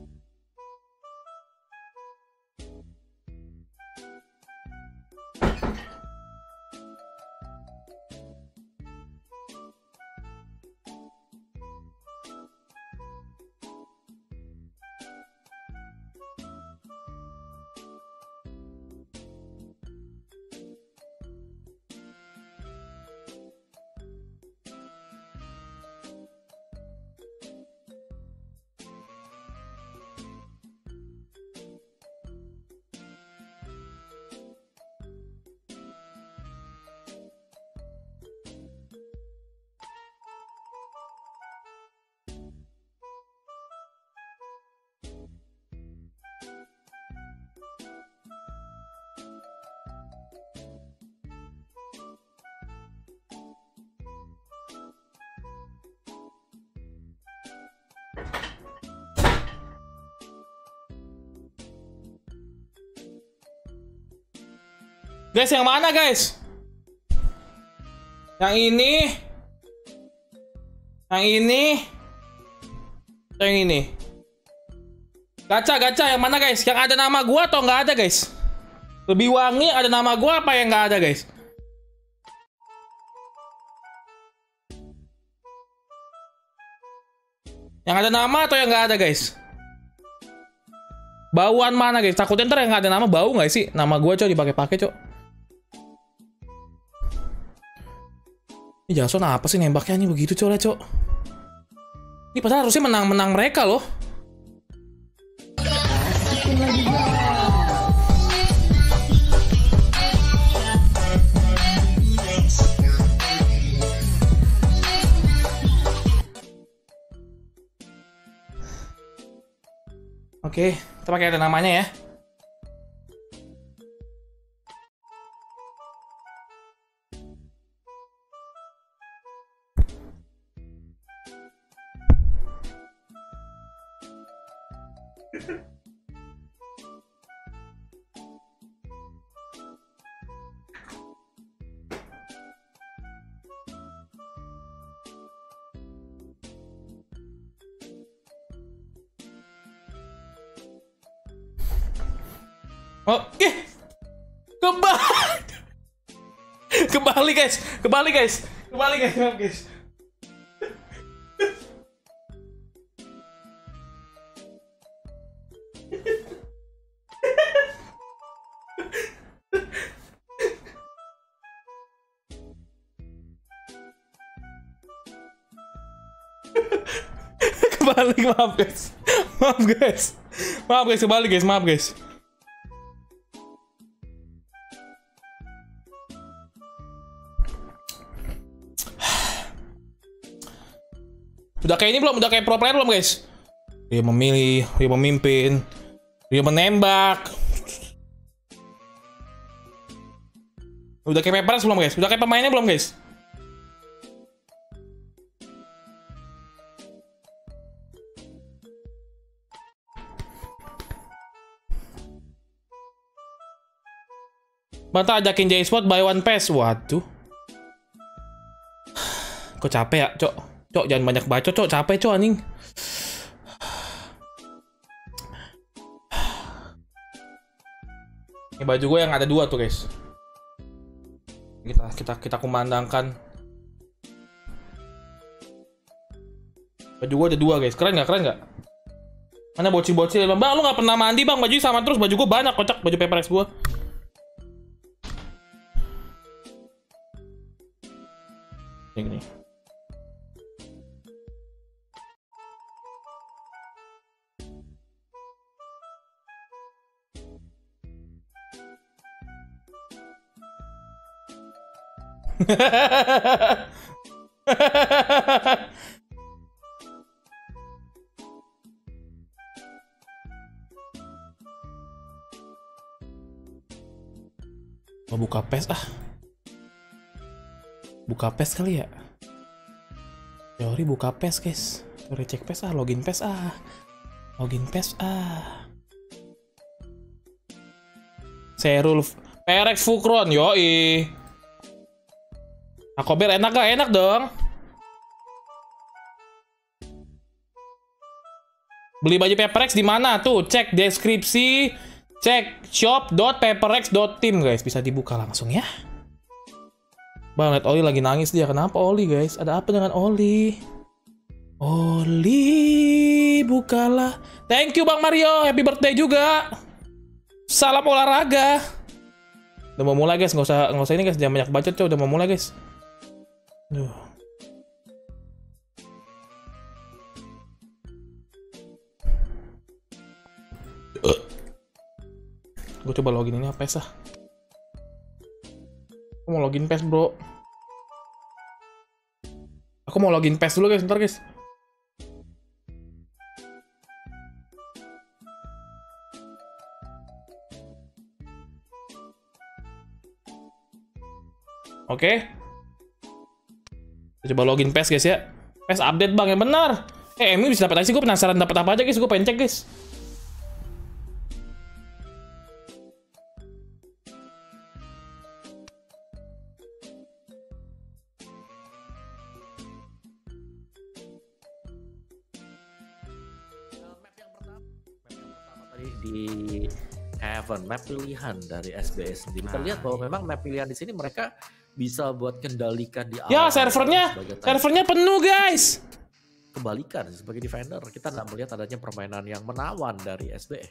Guys, yang mana guys? Yang ini? Yang ini? Yang ini? Gacha yang mana guys? Yang ada nama gua atau nggak ada guys? Lebih wangi ada nama gua apa yang nggak ada guys? Yang ada nama atau yang nggak ada guys? Bauan mana guys? Takutnya ntar yang nggak ada nama bau nggak sih? Nama gua cok dipakai-pakai cok. Ini Jason apa sih nembaknya nih begitu cok. Ini padahal harusnya menang mereka loh. Oke, kita pakai ada namanya ya. Oke, kembali guys, maaf guys. Maaf guys. Udah kayak ini belum? Udah kayak pro player belum guys? Dia memilih, dia memimpin, dia menembak. Udah kayak Peppers belum guys? Udah kayak pemainnya belum guys? Bata ajakin J-Sport buy one pass. Waduh. Kok capek ya, Cok? Cok, jangan banyak bacot, Cok. Capek, Cok, anjing. Ini baju gue yang ada 2 tuh guys. Kita kumandangkan. Baju gue ada 2 guys. Keren nggak? Mana bocil-bocil? Bang, lu nggak pernah mandi bang? Baju sama terus. Baju gue banyak kocak. Baju Paper Rex gue. Ini. Mau buka PES ah. Buka PES kali ya. Teori buka PES guys. Teori cek PES ah, login PES ah. Login PES ah. Serul Perex Fukron yoi. Akober enak gak? Enak dong. Beli baju Paperex di mana tuh? Cek deskripsi, cek shop.paperex.team guys, bisa dibuka langsung ya. Bang, liat Oli lagi nangis dia. Kenapa Oli guys? Ada apa dengan Oli? Oli, bukalah. Thank you Bang Mario, happy birthday juga. Salam olahraga. Udah mau mulai guys, nggak usah ini guys, jangan banyak bacot coy. Udah mau mulai guys. Duh. Gue coba login ini apa ya? Aku mau login PES bro. Aku mau login PES dulu guys, bentar guys. Oke. Coba login PES guys ya. PES update bang, yang benar. MU bisa dapat aja sih, gue penasaran dapat apa aja guys, gue pengen cek guys. Di Heaven, map pilihan dari SBS sendiri. Kita lihat bahwa memang map pilihan di sini mereka bisa buat kendalikan di awal. Ya, servernya penuh guys. Kebalikan sebagai defender, kita nggak melihat adanya permainan yang menawan dari SBE.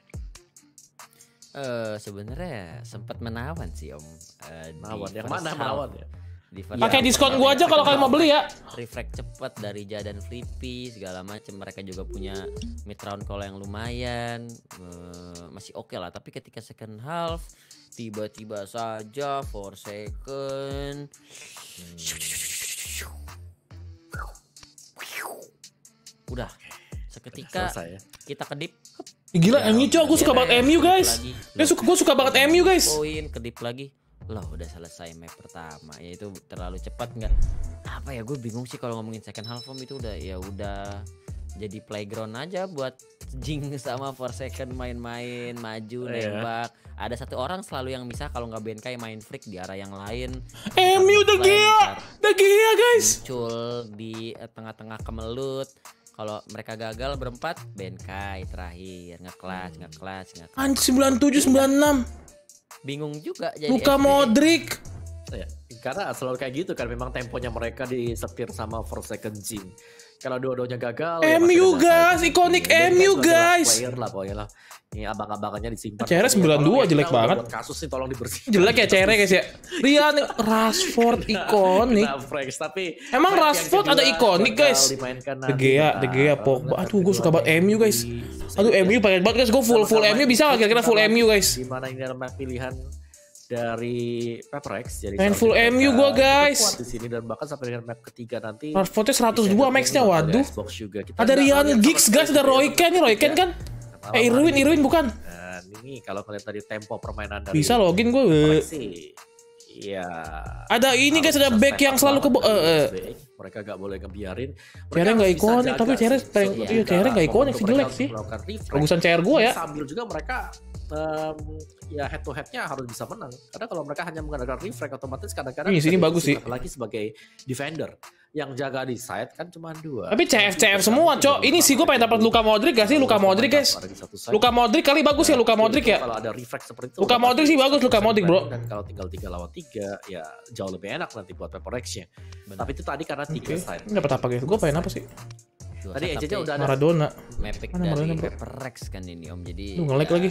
Sebenarnya sempat menawan sih Om. Menawan yang mana menawan ya? Pakai diskon gua aja kalau kalian mau beli ya. Reflect cepat dari Jadan Flippy segala macam, mereka juga punya mid round call yang lumayan, masih oke lah. Tapi ketika second half tiba-tiba saja Forsaken udah seketika selesai, ya? Kita kedip. Gila MU cok, gue suka banget MU guys. Gue suka banget MU guys. Poin kedip lagi. Loh udah selesai map pertama, ya itu terlalu cepat nggak? Apa ya, gue bingung sih kalau ngomongin second half itu udah ya udah jadi playground aja buat Jing sama Forsaken main-main, maju, nembak. Ada satu orang selalu yang bisa kalau nggak BNK main freak di arah yang lain. MU De Gea guys. Muncul di tengah-tengah kemelut. Kalau mereka gagal berempat, BNK terakhir nge-clutch. 97 96. Bingung juga jadi Luka Modric. Ya, karena selalu kayak gitu kan, memang temponya mereka disetir sama Forsaken Jing. Kalau dua-duanya gagal MU guys, ikonik MU guys. Player lah pokoknya lah. Ini abang-abangannya disimpan. CR 92 jelek banget. Kasus nih tolong dibersihin. Jelek ya CR guys ya. Rian Rashford ikonik. Tapi emang Rashford ada ikonik guys. De Gea, Pogba. Aduh, gue suka banget MU guys. Aduh, MU pengen banget guys. Gue full MU bisa nggak kira-kira full MU guys? Dimana ini adalah pilihan dari Paperex, jadi main full MU gue guys. Di sini dan bahkan sampai dengan map ketiga nanti. Rashfordnya 102 max-nya, waduh. Ada Ryan Giggs guys, ada Roy Keane kan? Irwin bukan? Nah, ini kalau kalian tadi tempo permainan dari bisa login gue. Iya. Ada ini guys, ada back yang selalu mereka gak boleh ngebiarin. CR nggak ikonik, tapi CR nggak ikonik sih, jelek sih. Bagusan CR gue ya. Sambil juga mereka ya head to headnya harus bisa menang, karena kalau mereka hanya mengandalkan reflect otomatis kadang-kadang sini bagus sih, apalagi sebagai defender yang jaga di side kan cuma 2. Tapi CF semua, Cok. Ini sih gue pengen dapat Luka Modric gak sih? Luka Modric, guys. Luka Modric kali bagus ya, Luka Modric ya. Kalau ada refleks seperti itu. Luka Modric sih bagus, Luka Modric, bro. Dan kalau tinggal 3 lawan 3 ya jauh lebih enak nanti buat Peporex-nya. Tapi itu tadi karena 3 side. Ini dapat apa, guys? Gue pengen apa sih? Tadi EJ-nya udah ada. Maradona. Mapic dari Peporex kan ini Om. Jadi nge-lag lagi.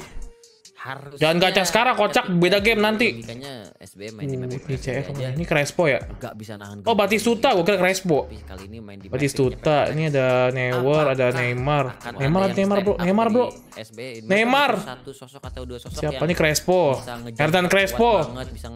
Harus jangan gacha sekarang, kocak, beda game nanti. Logikanya SBM main di map Ini CF aja. Ini Crespo ya? Gak bisa nahan. Oh, Batistuta, gue kira Crespo. Tapi kali ini main di Batistuta, ini ada Neuer, ada Neymar. Neymar bro. SB Neymar. Satu sosok atau 2 sosok. Siapa nih? Crespo. Hernan Crespo.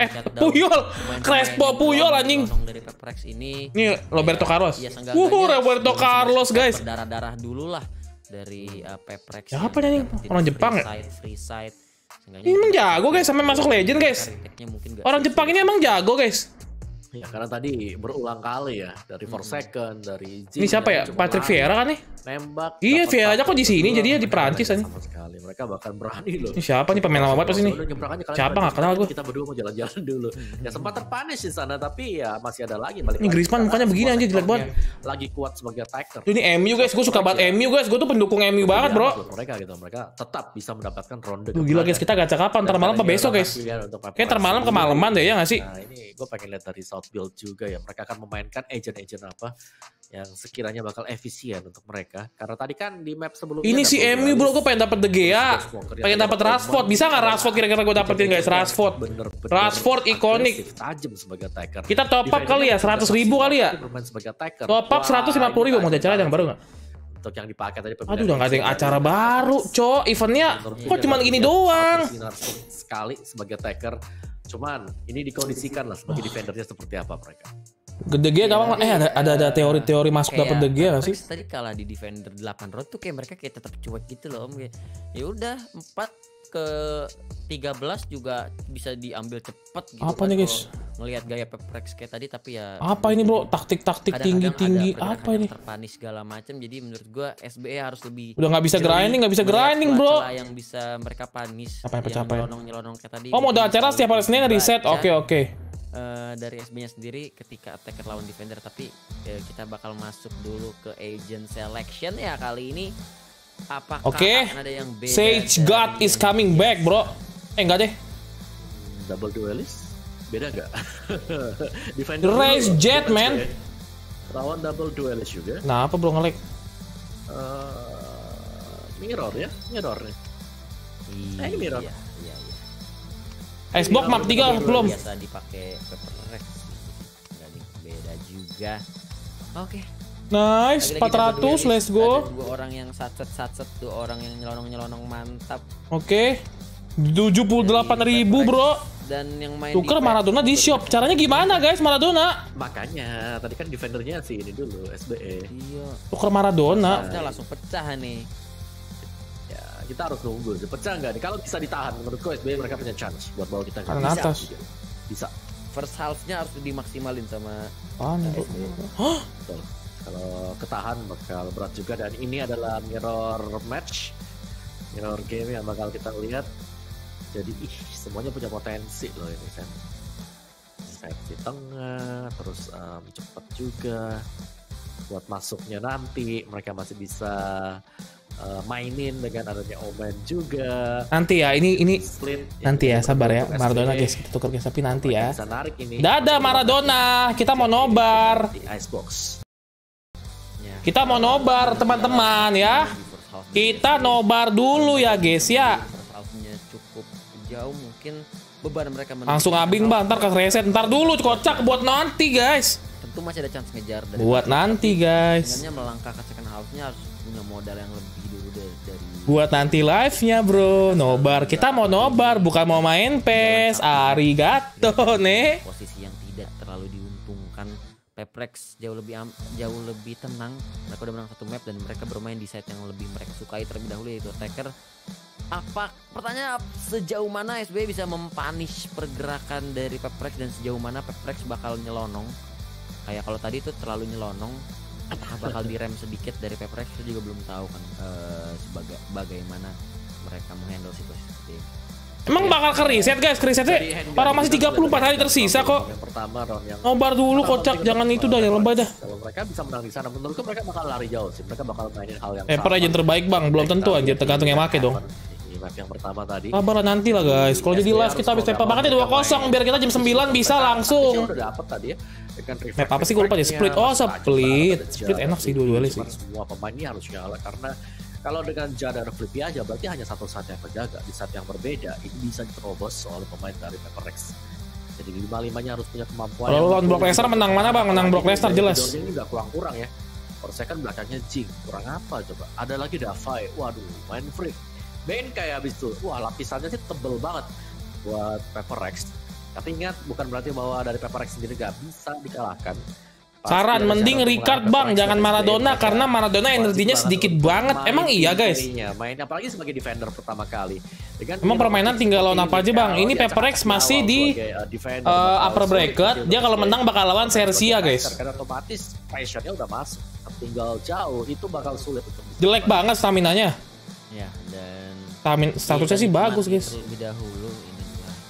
Puyol. Crespo Puyol anjing. Dari Peporex ini. Ini Roberto Carlos. Roberto Carlos, guys. Darah-darah dulu lah dari Peporex. Siapa nih? Orang Jepang ya? Free side. Ini emang jago, guys, sampai masuk legend, guys. Orang Jepang ini emang jago, guys. Ya karena tadi berulang kali ya dari 4 second dari Ini siapa ya? Patrick Vieira kan nih? Nembak. Iya, Vieira aja kok di sini, jadi di Prancis aja. Sama sekali mereka bahkan berani loh. Ini siapa nih pemain lama banget pasti nih? Siapa nggak kenal gue? Kita berdua mau jalan-jalan dulu. Ya sempat terpanis di sana tapi ya masih ada lagi balik. Ini Griezmann mukanya begini anjir, jelek banget. Lagi kuat sebagai attacker. Ini MU, guys, gue suka banget MU, guys. Gue tuh pendukung MU banget, bro. Mereka tetap bisa mendapatkan ronde. Gila, guys, kita gacha kapan? Ntar malam apa besok, guys? Kayak ntar malam kemalaman deh, ya nggak sih? Nah ini gue pengen lihat dari South Build juga ya. Mereka akan memainkan agent-agent apa yang sekiranya bakal efisien untuk mereka. Karena tadi kan di map sebelumnya ini si MU, bro, gue pengen dapat De Gea, pengen dapat Rashford. Bisa nggak Rashford kira-kira gue dapetin, guys? Rashford ikonik. Tajam sebagai attacker. Kita top up kali ya, 100.000 kali ya. Top up 150.000, mau acara yang baru nggak? Untuk yang dipakai tadi. Aduh, udah nggak ada yang acara baru, Cok. Eventnya kok cuma gini doang. Sekali sebagai attacker. Cuman ini dikondisikan lah sebagai defendernya seperti apa mereka. Gede Gea gampang. Ada teori-teori masuk dapat De Gea nggak sih? Tadi kalah di defender 8 round tuh kayak mereka kayak tetap cuek gitu loh Om. Ya udah 4-13 juga bisa diambil cepet gitu. Apa nih, guys? Ngelihat gaya Peporex kayak tadi tapi ya. Apa ini, bro? Taktik-taktik tinggi-tinggi. Apa ini? Terpanis segala macam. Jadi menurut gua SBE harus lebih. Udah nggak bisa grinding, bro. Yang bisa mereka panis. Apa yang pencapaian? Nyelonong kayak tadi. Oh, modal acara setiap hari Senin reset. Oke. Dari SB-nya sendiri ketika attacker lawan defender, tapi kita bakal masuk dulu ke agent selection ya kali ini. Apakah ada yang beda? Sage God is coming back, bro. Enggak deh. Double duelist? Beda gak? Race Jet, man. Lawan double duelist juga. Nah, apa bro nge-lag? Mirror ya? Mirror nih. Ini mirror. Iya. Xbox map 3 belum. Biasa dipakai Peporex. Enggak beda juga. Oke. Nice, 400, let's go. Ada 2 orang yang satset, 2 orang yang nyelonong mantap. Oke. 78.000, bro. Dan yang main tuker Maradona di shop. Caranya gimana, guys, Maradona? Makanya tadi kan defendernya sih ini dulu SBE. Iya. Tuker Maradona. Udah langsung pecah nih. Ya, kita harus nunggu. Pecah nggak nih? Kalau bisa ditahan, menurutku SBE mereka punya chance buat bawa kita ke atas. Bisa. First half-nya harus dimaksimalin sama SBE. Betul. Kalau ketahan bakal berat juga, dan ini adalah mirror match, mirror game yang bakal kita lihat. Jadi semuanya punya potensi loh ini kan. Set di tengah, terus cepat juga buat masuknya nanti. Mereka masih bisa mainin dengan adanya Omen juga. Nanti ya, ini split. Nanti ya, sabar ya Maradona, guys, kita tukar guys, tapi nanti ya. Bisa narik ini. Dadah Maradona, kita mau nobar. Di Icebox. Kita mau nobar teman-teman ya. Kita nobar dulu ya guys ya. Cukup jauh, mungkin beban mereka langsung abing bang, ntar ke reset, ntar dulu kocak buat nanti guys. Tentu masih ada chance ngejar dari buat nanti guys. Sebenarnya melangkah ke second half-nya harus punya modal yang lebih dulu dari buat nanti live-nya bro. Nobar, kita mau nobar bukan mau main PES. Arigato nih. Posisi yang tidak terlalu diuntungkan. Peporex jauh lebih tenang. Mereka udah menang 1 map dan mereka bermain di side yang lebih mereka sukai terlebih dahulu, yaitu attacker. Pertanyaan sejauh mana SB bisa mempunish pergerakan dari Peporex dan sejauh mana Peporex bakal nyelonong? Kayak kalau tadi itu terlalu nyelonong, bakal direm sedikit dari Peporex, itu juga belum tahu kan bagaimana mereka menghandle situasi seperti ini. Emang bakal ke reset guys, ke resetnya para masih 34 hari tersisa kok. Yang pertama round yang Nobar dulu kocak, jangan itu dah yang lebay dah. kalau mereka bisa menang di sana, menurutku mereka bakal lari jauh sih. Mereka bakal mainin hal yang Pepper agent terbaik bang, belum tentu anjir, tergantung yang make dong. Ini map yang pertama tadi. Sabar nanti lah guys, kalau jadi live kita habis Pepper banget ya 2-0 biar kita jam 9 bisa langsung. Udah dapet tadi ya. Map apa sih gue lupa deh, split, oh split enak sih dua-duanya sih. Semua pemain ini harus nyala karena kalau dengan Jada dan Flippy aja berarti hanya satu saat yang terjaga. Di saat yang berbeda ini bisa diterobos oleh pemain dari Pepper Rex. Jadi 5-5-nya harus punya kemampuan. Kalau lawan Brock Lesnar menang mana bang? Menang Brock Lesnar jelas. Ini udah kurang-kurang ya. Per second belakangnya Jing, kurang apa coba? Ada lagi Davai, waduh main free. Bane kayak abis itu, wah lapisannya sih tebel banget buat Pepper Rex. Tapi ingat bukan berarti bahwa dari Pepper Rex sendiri gak bisa dikalahkan. Saran mending Ricard bang, jangan Maradona karena Maradona energinya sedikit banget. Emang iya guys. Main apalagi sebagai defender pertama kali. Emang permainan tinggal lawan apa aja bang? Ini Pepper Rex masih di upper bracket. Dia kalau menang bakal lawan Sersia guys. Karena otomatis pressure-nya udah masuk. Tinggal jauh itu bakal sulit untuk. Jelek banget staminanya. Ya dan Statusnya sih bagus guys. Terlebih dahulu ini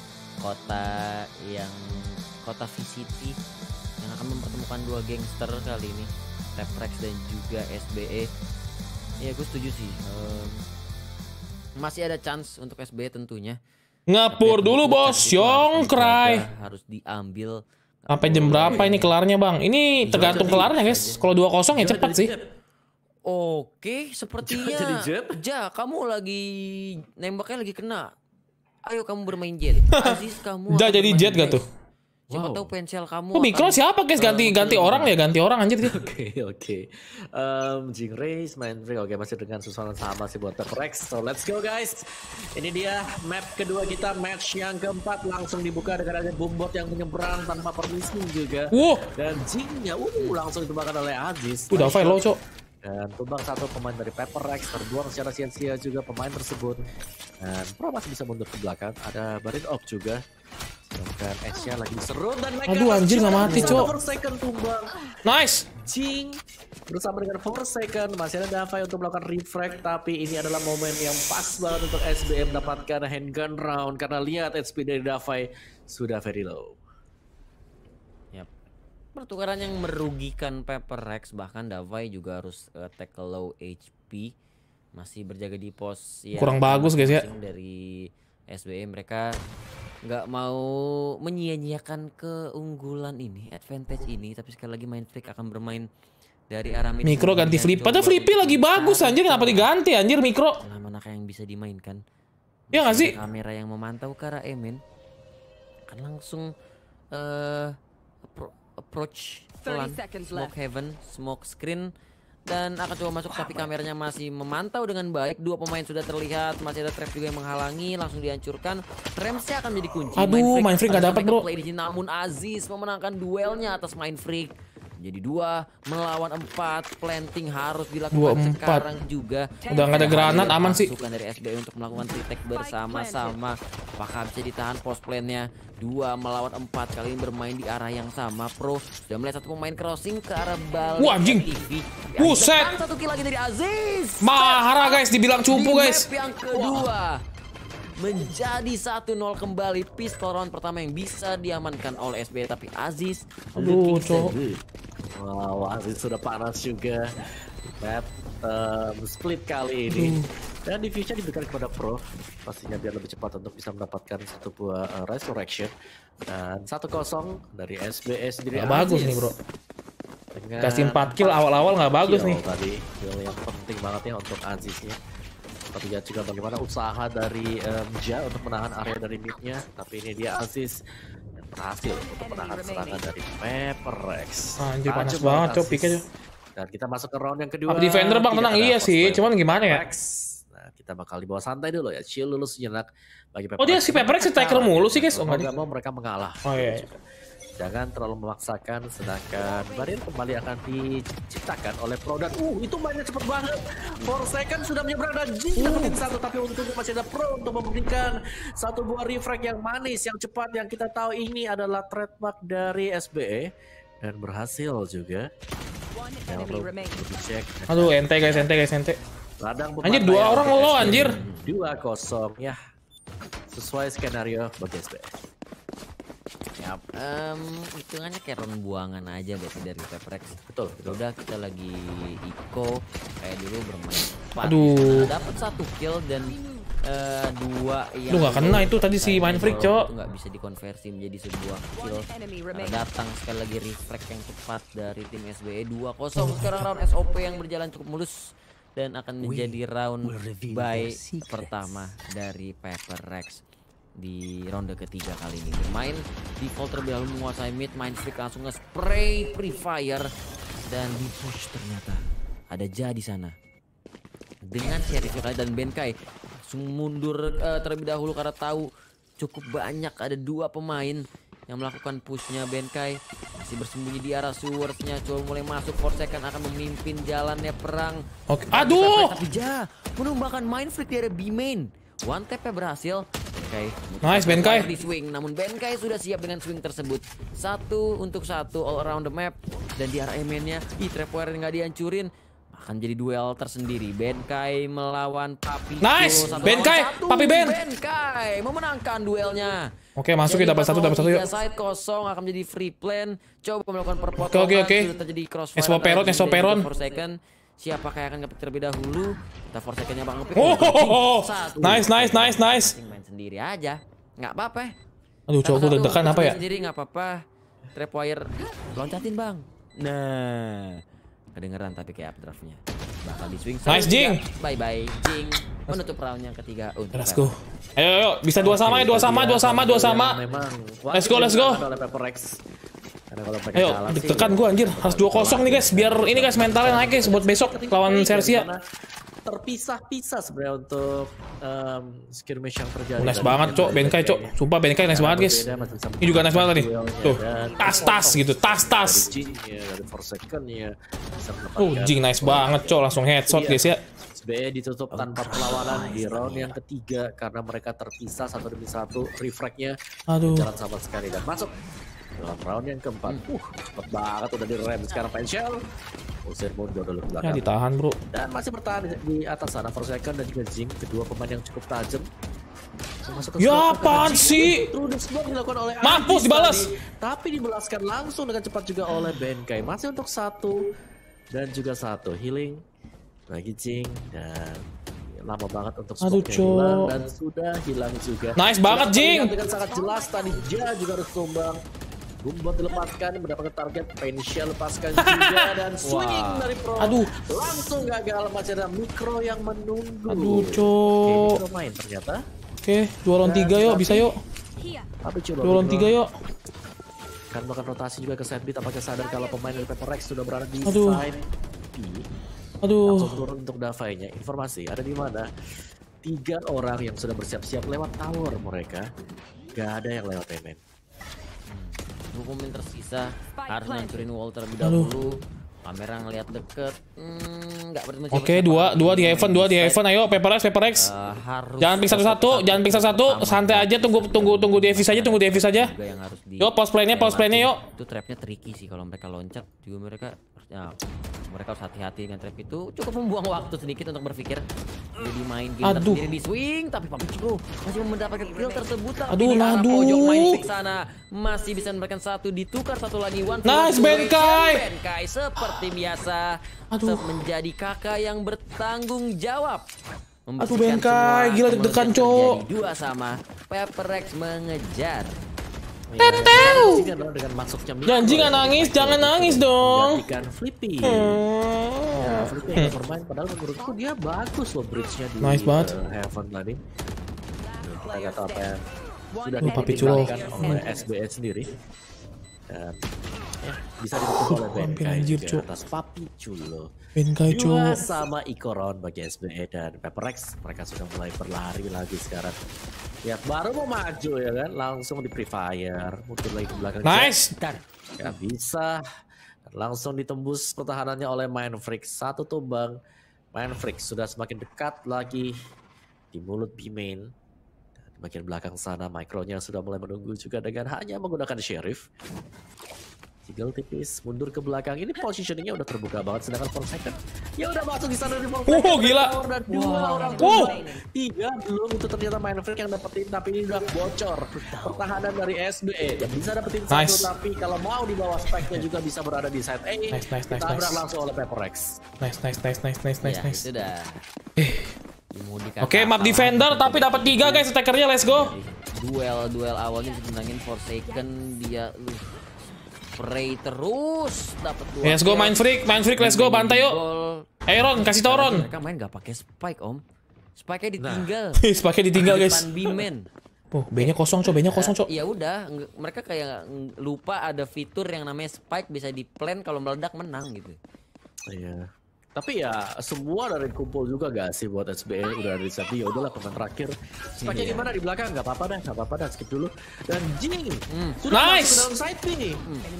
kota VCT yang akan mempertemukan dua gangster kali ini, Pepper Rex dan juga SBE. Ya gue setuju sih, masih ada chance untuk SBE tentunya. Ngapur dulu bos, Yongkrai harus diambil. Sampai jam berapa ini kelarnya bang? Ini tergantung kelarnya guys. Kalau 2-0 ya cepat sih. Oke, sepertinya Ja, kamu lagi nembaknya lagi kena. Ayo kamu bermain jet. Aziz kamu. Ja jadi jet gak tuh? Siapa tahu pensel kamu. Oh, Mikro siapa guys? Ganti orang ya, ganti orang anjir gitu. Oke. Jing Race main free. Oke, masih dengan susunan sama sih buat Pepper Rex. So let's go guys. Ini dia map kedua kita, match yang keempat langsung dibuka dengan ada Boombot yang menyeberang tanpa permisi juga. Dan Jingnya langsung ditembakkan oleh Aziz. Udah file lo, Cok. Dan tumbang satu pemain dari Pepper Rex, terbuang secara sia-sia juga pemain tersebut. Dan Pro masih bisa mundur ke belakang. Ada Barin Op juga. Sedangkan Asia lagi diserut dan mereka. Aduh anjir gak mati cok. Nice. Jing bersama dengan Forsaken masih ada Davai untuk melakukan refrag, tapi ini adalah momen yang pas banget untuk SBM mendapatkan handgun round karena lihat HP dari Davai sudah very low. Pertukaran yang merugikan Pepper Rex, bahkan Davai juga harus tackle low HP, masih berjaga di pos yang kurang bagus guys ya dari SBE. Mereka nggak mau menyia-nyiakan keunggulan ini, advantage ini, tapi sekali lagi main freak akan bermain dari arah mid. Mikro ganti Flip, padahal Flippy lagi bagus anjir, kenapa diganti anjir Mikro? Mana yang bisa dimainkan? Ya nggak sih? Kamera yang memantau ke arah Emin akan langsung approach pelan, smoke heaven, smoke screen, dan akan coba masuk tapi kameranya masih memantau dengan baik. Dua pemain sudah terlihat, masih ada trap juga yang menghalangi, langsung dihancurkan. Ramsnya akan menjadi kunci. Aduh, Mind Freak gak dapat bro. Namun Aziz memenangkan duelnya atas Mind Freak. Jadi 2 melawan 4, planting harus dilakukan sekarang juga. Udah nggak ada granat, aman sih. Masukan dari SBE untuk melakukan retake bersama-sama. Apakah bisa ditahan post plan-nya? 2 melawan 4, kali ini bermain di arah yang sama. Pro sudah melihat satu pemain crossing ke arah balik. Wah anjing. Buset. Satu kill lagi dari Aziz. Mahara guys, dibilang cupu guys. Yang kedua. Menjadi 1-0 kembali. Pistol round pertama yang bisa diamankan oleh SBE, tapi Aziz aduh cok. Wow, Aziz sudah panas juga. Map split kali ini. Dan diffusion diberikan kepada Pro, pastinya biar lebih cepat untuk bisa mendapatkan satu buah resurrection. Dan 1-0 dari SBE sendiri. Gak bagus nih bro. Kasih 4 kill awal-awal gak bagus nih. Tadi kill yang penting banget ya untuk Aziznya. Tapi lihat juga bagaimana usaha dari Ja untuk menahan area dari midnya. Tapi ini dia Aziz berhasil untuk menahan serangan dari Pepper Rex. Anjir panas banget cok pikirnya. Dan kita masuk ke round yang kedua. Defender bang tenang iya sih, cuman gimana ya? Nah kita bakal dibawa santai dulu ya, chill dulu sejenak bagi Pepper Rex. Oh dia si Pepper Rex striker mulu sih guys? Oh nggak mau mereka mengalah. Oh iya. Jangan terlalu memaksakan, sedangkan barrier kembali akan diciptakan oleh Pro dan itu mainnya cepet banget. Forsaken sudah menyeberang dan Jing dapetin satu, tapi untungnya masih ada Pro untuk memberikan satu buah refrag yang manis, yang cepat, yang kita tahu ini adalah trademark dari SBE dan berhasil juga. Dicek. Aduh ente guys. Ladang anjir 2 orang lo anjir. 2-0 ya. sesuai skenario bagi SBE. Yap, hitungannya kayak round buangan aja berarti dari Peprex. Betul. Udah kita lagi eco kayak dulu bermain. Aduh. Dapat 1 kill dan 2 yang Lu nggak kena itu tadi si Mindfreak, Cok. Itu nggak bisa dikonversi menjadi sebuah kill. Datang sekali lagi reflect yang tepat dari tim SBE 2-0. Sekarang round SOP yang berjalan cukup mulus dan akan menjadi round bye pertama dari Peprex di ronde ketiga kali ini. Bermain default terlebih dahulu menguasai mid, Mindfreak langsung nge-spray free fire dan di push ternyata ada Ja di sana. Dengan Sheriff kali dan Benkai langsung mundur terlebih dahulu karena tahu cukup banyak ada 2 pemain yang melakukan pushnya. Benkai masih bersembunyi di arah Swords-nya, coba mulai masuk. Forsaken akan memimpin jalannya perang. Oke. Aduh. Tapi Ja menumbangkan Mindfreak di area B main. One tap-nya berhasil. Benkai. Nice Benkai. Di swing, namun Benkai sudah siap dengan swing tersebut. 1 untuk 1 all around the map dan di arah main-nya. Trapwire nggak dihancurin. Akan jadi duel tersendiri. Benkai melawan Papi. Nice, Benkai, Papi Ben. Benkai memenangkan duelnya. Oke, masuk kita dapat 1 yuk. Side kosong akan menjadi free plan. Coba melakukan perpotongan. Oke. Sudah terjadi crossfire. Esoperon. Siapakah yang akan ngepick terlebih dahulu? Kita Forsaken-nya Bang ngepick. Nice. Main sendiri aja. Nggak apa-apa. Aduh, coba gue deg-degan apa ya? Sendiri nggak apa-apa. Trapwire loncatin Bang. Nah, kedengeran tapi kayak updraftnya. Bakal di swing. Nice Jing. Bye Jing. Menutup round yang ketiga. Let's go. Ayo, bisa 2 sama. Let's go. Ayo, deg-degan gue anjir. Harus 2-0 nih guys, biar ini guys mentalnya naik guys buat besok lawan Sersia. Terpisah-pisah sebenarnya untuk skirmish yang terjadi. Nice banget, Cok. Benkai, Cok. Sumpah Benkai nice banget guys. Ini juga nice banget nih. Tuh, tas gitu, tas. Jing nice banget, Cok. Langsung headshot guys ya. SBE ditutup tanpa perlawanan di round yang ketiga karena mereka terpisah 1 demi 1. Refrag-nya jalan sama sekali dan masuk dalam round yang keempat. Cepet banget udah direm sekarang Penshell. Usir mundur dulu ke belakang. Ya ditahan bro. Dan masih bertahan di atas sana Forsaken dan juga Jing, kedua pemain yang cukup tajam. Ya apaan sih? Mampus dibalas. Tapi dibalaskan langsung dengan cepat juga oleh Benkai. Masih untuk 1 dan juga 1 healing lagi Jing dan lama banget untuk smoke hilang dan sudah hilang juga. Nice banget Jing. Dengan sangat jelas tadi Ja juga harus tumbang. Gumbot dilepaskan mendapatkan target, Penshell lepaskan juga dan swinging dari Pro. Langsung gagal, masih ada Mikro yang menunggu. Cok. Mikro main ternyata. Oke, 2 lawan 3 yuk, bisa yuk. Tapi coba 2 lawan 3 yuk. Kan melakukan rotasi juga ke side B, apakah sadar kalau pemain dari Peprex sudah berada di side B. Langsung turun untuk Davai-nya. Informasi ada di mana? 3 orang yang sudah bersiap-siap lewat tower mereka. Gak ada yang lewat main. Pemain tersisa harus ngancurin wall terlebih dahulu. Kamera ngeliat deket. Nggak bertemu. Oke, 2 di Heaven. Ayo Peprex. Jangan pick satu-satu, santai aja, tunggu di Evis aja. Yo, post play-nya yuk. Itu trapnya tricky sih kalau mereka loncat. Juga mereka harus hati-hati dengan trap itu. Cukup membuang waktu sedikit untuk berpikir. Jadi main game sendiri di swing, tapi Papi Chico masih mendapatkan kill tersebut. Pojok main sana masih bisa memberikan 1, ditukar 1 lagi. Nice Benkai. Seperti biasa menjadi kakak yang bertanggung jawab. Benkai, gila deg-degan Cok. 2 sama. Peprex mengejar. Teteu. Dengan masuknya Janji nggak nangis, jangan nangis dong. Gantikan Flippy. Flippy yang bermain, padahal menurutku dia bagus loh bridge-nya di Heaven tadi. Kita nggak tahu apa yang sudah ditinggalkan oleh SBE sendiri. Dan bisa ditutup oleh Benkai juga atas Papi Chulo. Benkai Chulo sama Ikoron bagi SBE dan Peprex. Mereka sudah mulai berlari lagi sekarang. Ya baru mau maju ya kan, langsung di pre-fire, mundur lagi ke belakang. Nice. Ya bisa. Dan langsung ditembus pertahanannya oleh Mindfreak. 1 tumbang. Mindfreak sudah semakin dekat lagi di mulut B-main. Di bagian belakang sana Micro-nya sudah mulai menunggu juga dengan hanya menggunakan Sheriff. Tinggal tipis mundur ke belakang. Ini positioningnya udah terbuka banget, sedangkan Forsaken ya udah masuk di sana di gila. Dan dua orang tiga belum itu ternyata Mindfreak yang dapetin, tapi ini udah bocor. Pertahanan dari SBE yang bisa dapetin satu, tapi kalau mau di bawah spike-nya juga bisa berada di side A. Ditabrak langsung oleh Pepperex. Nice. Itu udah. Oke, map defender tapi dapat 3 guys, attackernya, let's go. Duel awalnya dimenangin Forsaken, dia spray terus dapat 2. Let's go Mindfreak, let's go, bantai yuk. Aaron, kasih toron. Mereka main gak pakai spike, Om. Spike-nya ditinggal. Spike-nya ditinggal, guys. Depan B-man. Oh, B-nya kosong, Cok. Ya udah, mereka kayak lupa ada fitur yang namanya spike bisa di-plan, kalau meledak menang gitu. Iya. Tapi ya semua dari kumpul juga gak sih buat SBE, udah dari tadi. Ya udahlah, pemain terakhir. Spike-nya gimana di belakang? Gak apa-apa dah, skip dulu. Dan Jing sudah masuk ke dalam side B.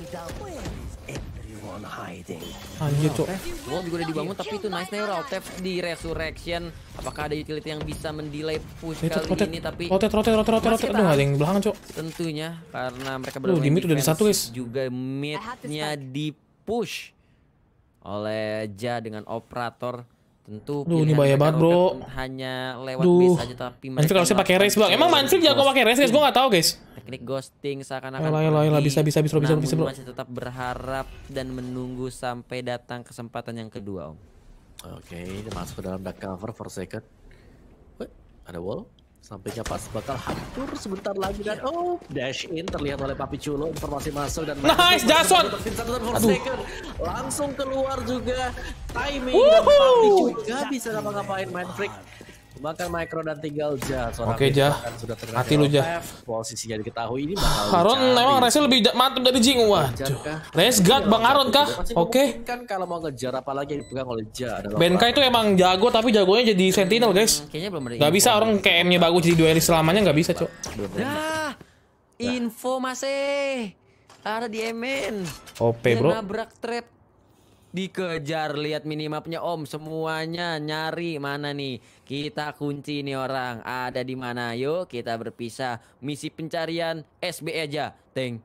Anjir, Cok. Wall juga udah dibangun, tapi itu nice nih Rautef di Resurrection. Apakah ada utility yang bisa mendelay push kali ini? Tapi rotate. Aduh, ada yang belakang, Cok. Tentunya karena mereka bermain di mid udah ada satu, guys. Juga mid-nya di push oleh Ja dengan operator. Tentu ini bahaya banget, bro. Hanya lewat base aja, tapi Manfred harusnya pakai race, Bang. Emang Manfred jago pakai race, guys? Gua nggak tahu, guys. Teknik ghosting seakan-akan bisa, bro. Masih tetap berharap dan menunggu sampai datang kesempatan yang kedua, Om. Oke, ini masuk ke dalam dark cover Forsaken. Ada wall. Sampainya pas bakal hancur sebentar lagi dan dash in terlihat oleh Papi Chulo, informasi masuk dan nice Jason. Langsung keluar juga timing dan Papi Chulo gak bisa ngapa-ngapain Mindfreak. Bahkan Micro dan tinggal Ja. Oke, Ja. Hati lu, Ja. Posisinya diketahui ini bakal Aron memang race lebih mantap dari Jing. Waduh. Race guard Bang Aron kah? Oke. Kan kalau mau ngejar apalagi yang dipegang oleh Ja adalah Benka itu emang jago, tapi jagonya jadi sentinel, guys. Kayaknya belum ada. Gak bisa orang KM-nya bagus jadi duelis selamanya, gak bisa, Cok. Info masih ada di MN. OP, bro. Nabrak trap. Dikejar, lihat minimapnya Om, semuanya nyari mana nih. Kita kunci nih orang, ada di mana? Yuk kita berpisah. Misi pencarian SB aja. Teng.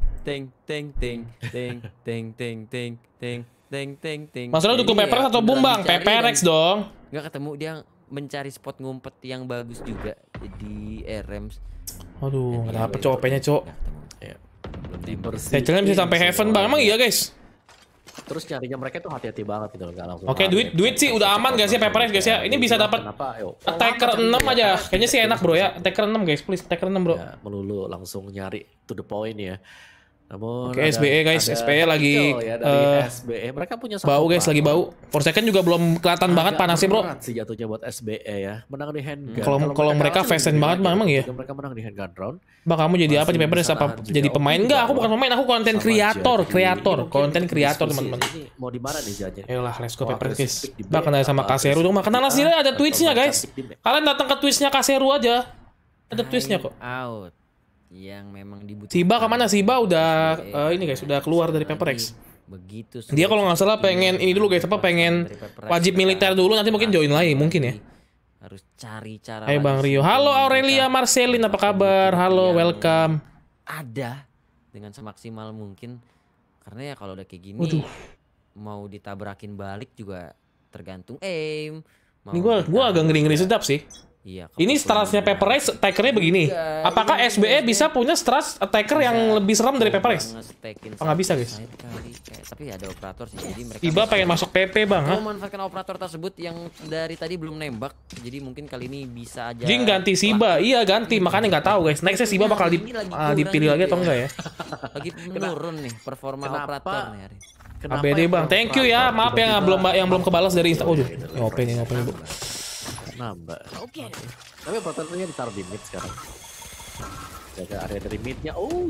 Masalah dukung Pepperex atau Bumbang? Pepperex dong. Nggak ketemu, dia mencari spot ngumpet yang bagus juga di RMs. Aduh, nggak dapet copenya, Cok. belum dibersih. Tecelnya bisa sampai heaven, Bang. Emang iya, guys? Terus nyarinya mereka tuh hati-hati banget gitu, nggak langsung. Oke, duit sih udah aman guys ya, Pepperex guys ya. Ini bisa dapat attacker 6 aja. Kayaknya sih enak, bro ya. Attacker 6 guys, please attacker 6, bro. Ya, melulu langsung nyari to the point ya. Namun oke, SBE guys, SBE lagi SBE. Mereka punya bau guys, lagi bau. Forsaken juga belum kelihatan banget panasnya, bro. Sih jatuhnya buat SBE ya. Menang di handgun. Kalau mereka fast banget memang ya. Mereka menang di handgun round. Bang, kamu jadi apa sih, Pepperex? Apa jadi pemain? Enggak, aku bukan pemain, aku konten kreator, konten kreator, teman-teman. Mau di mana nih jajannya? Ayolah, let's go Pepperex guys. Bang, kenal sama Kaseru dong. Kenal sendiri ada Twitch-nya guys. Kalian datang ke Twitch-nya Kaseru aja. Ada Twitch-nya kok. Out. Yang memang dibutuhkan. Siba kemana? Siba udah ini guys, udah keluar dari Pepperex. Begitu. Dia kalau nggak salah pengen ini dulu guys, apa pengen wajib militer dulu, nanti mungkin join lagi mungkin ya. Harus cari cara. Hai Bang Rio. Halo Aurelia Marcelin, apa kabar? Halo, welcome. Ada dengan semaksimal mungkin, karena ya kalau udah kayak gini mau ditabrakin balik juga tergantung aim. Ini gua agak ngeri-ngeri sedap sih. Iya, ini strasnya Pepperex, attackernya begini. Apakah SBE bisa punya stras attacker yang lebih seram dari Pepperex? Apa nggak bisa guys? Tapi ada operator sih, jadi mereka tiba pengen masuk PP bang. Memanfaatkan operator tersebut yang dari tadi belum nembak, jadi mungkin kali ini bisa aja. Jing ganti Siba, iya ganti, makanya nggak tahu guys. Nextnya Siba bakal dipilih lagi atau enggak ya? Lagi menurun nih performa operator nih hari. ABD bang, thank you ya. Maaf yang belum kebalas dari Insta. Oh, ngopen nih bu. Nambah. Oke. Tapi operatornya ditaruh di mid sekarang. Jaga area dari midnya. Oh,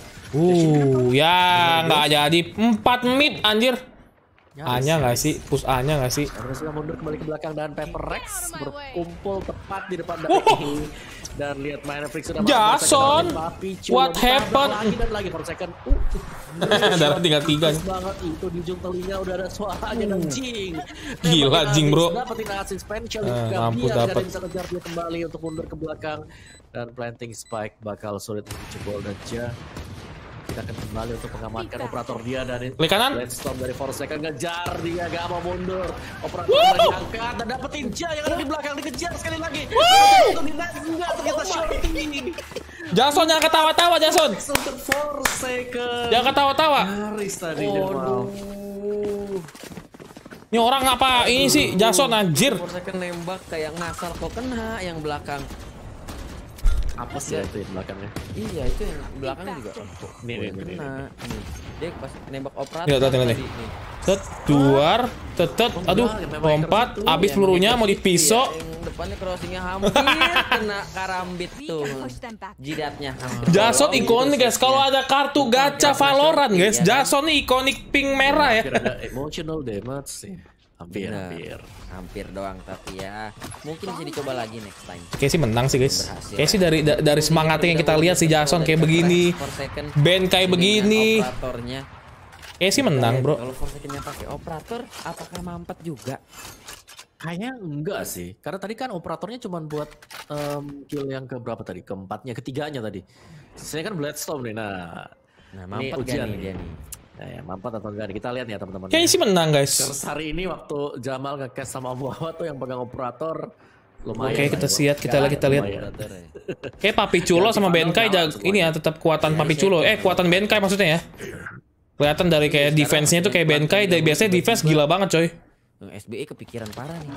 ya nggak jadi 4 mid anjir. A-nya nggak sih? Push A-nya nggak sih? Harus mundur kembali ke belakang dan Pepperex berkumpul tepat di depan dari dan lihat Mindfreak sudah Jason, what happened? Lagi dan lagi per second. Darah tinggal 3 banget itu di ujung telinga udah ada suaranya dan Jing. Gila Jing bro. Dapetin assist special mampu dapat. Bisa kejar dia kembali untuk mundur ke belakang dan planting spike bakal sulit untuk jebol dan Ja. kita akan kembali untuk mengamankan operator dia dari Klik kanan. Let's Stop dari Forsaken, ngejar dia, gak mau mundur. Operator diangkat dan dapetin Ja yang ada di belakang, dikejar sekali lagi. Enggak, ternyata shorty. Jason jangan ketawa-tawa, Jason. Untuk Forsaken. Jangan ketawa-tawa. Nyaris tadi Jamal. Ini orang apa ini sih? Jason anjir. Forsaken nembak kayak ngasal kok kena yang belakang. Apa sih itu yang belakangnya? Iya itu yang belakangnya juga. Nih. Kena. Nih. Dia pas nembak operator. Ya, tadi. nih. Set, duar, tetet, aduh, lompat, habis pelurunya mau dipisau. Iya, yang depannya crossingnya hampir kena karambit tuh. Jidatnya hampir. Jason ikonik guys, kalau ada kartu gacha Valorant guys, Jason nih ikonik pink merah ya. Hampir ada emotional damage sih. Hampir. Hampir doang tapi ya mungkin bisa dicoba lagi next time. Kayak sih menang sih guys. Kayak sih dari semangatnya yang kita lihat si Jason kayak begini, Ben kayak begini. Operatornya. Kayak sih menang bro. Kalau Forsakennya pakai operator, apakah mampet juga? Kayaknya enggak sih, karena tadi kan operatornya cuma buat kill yang ke berapa tadi? Keempatnya, ketiganya tadi. Saya kan Bloodstorm nih, nah Mampet ujian gak nih dia nih? Nah, ya, mampet atau enggak nih? Kita lihat ya teman-teman. Kayaknya sih menang guys. Terus hari ini waktu Jamal nge-cast sama Muhammad tuh yang pegang operator lumayan. Oke, kita lihat, kita lihat. Operator ya. Kayak Papi Chulo sama Benkai ini ya tetap kuatan Papi Chulo. Kuatan Benkai maksudnya ya. Kelihatan dari kayak defense-nya tuh kayak Benkai, dari biasanya defense gila banget coy. SBE kepikiran parah nih.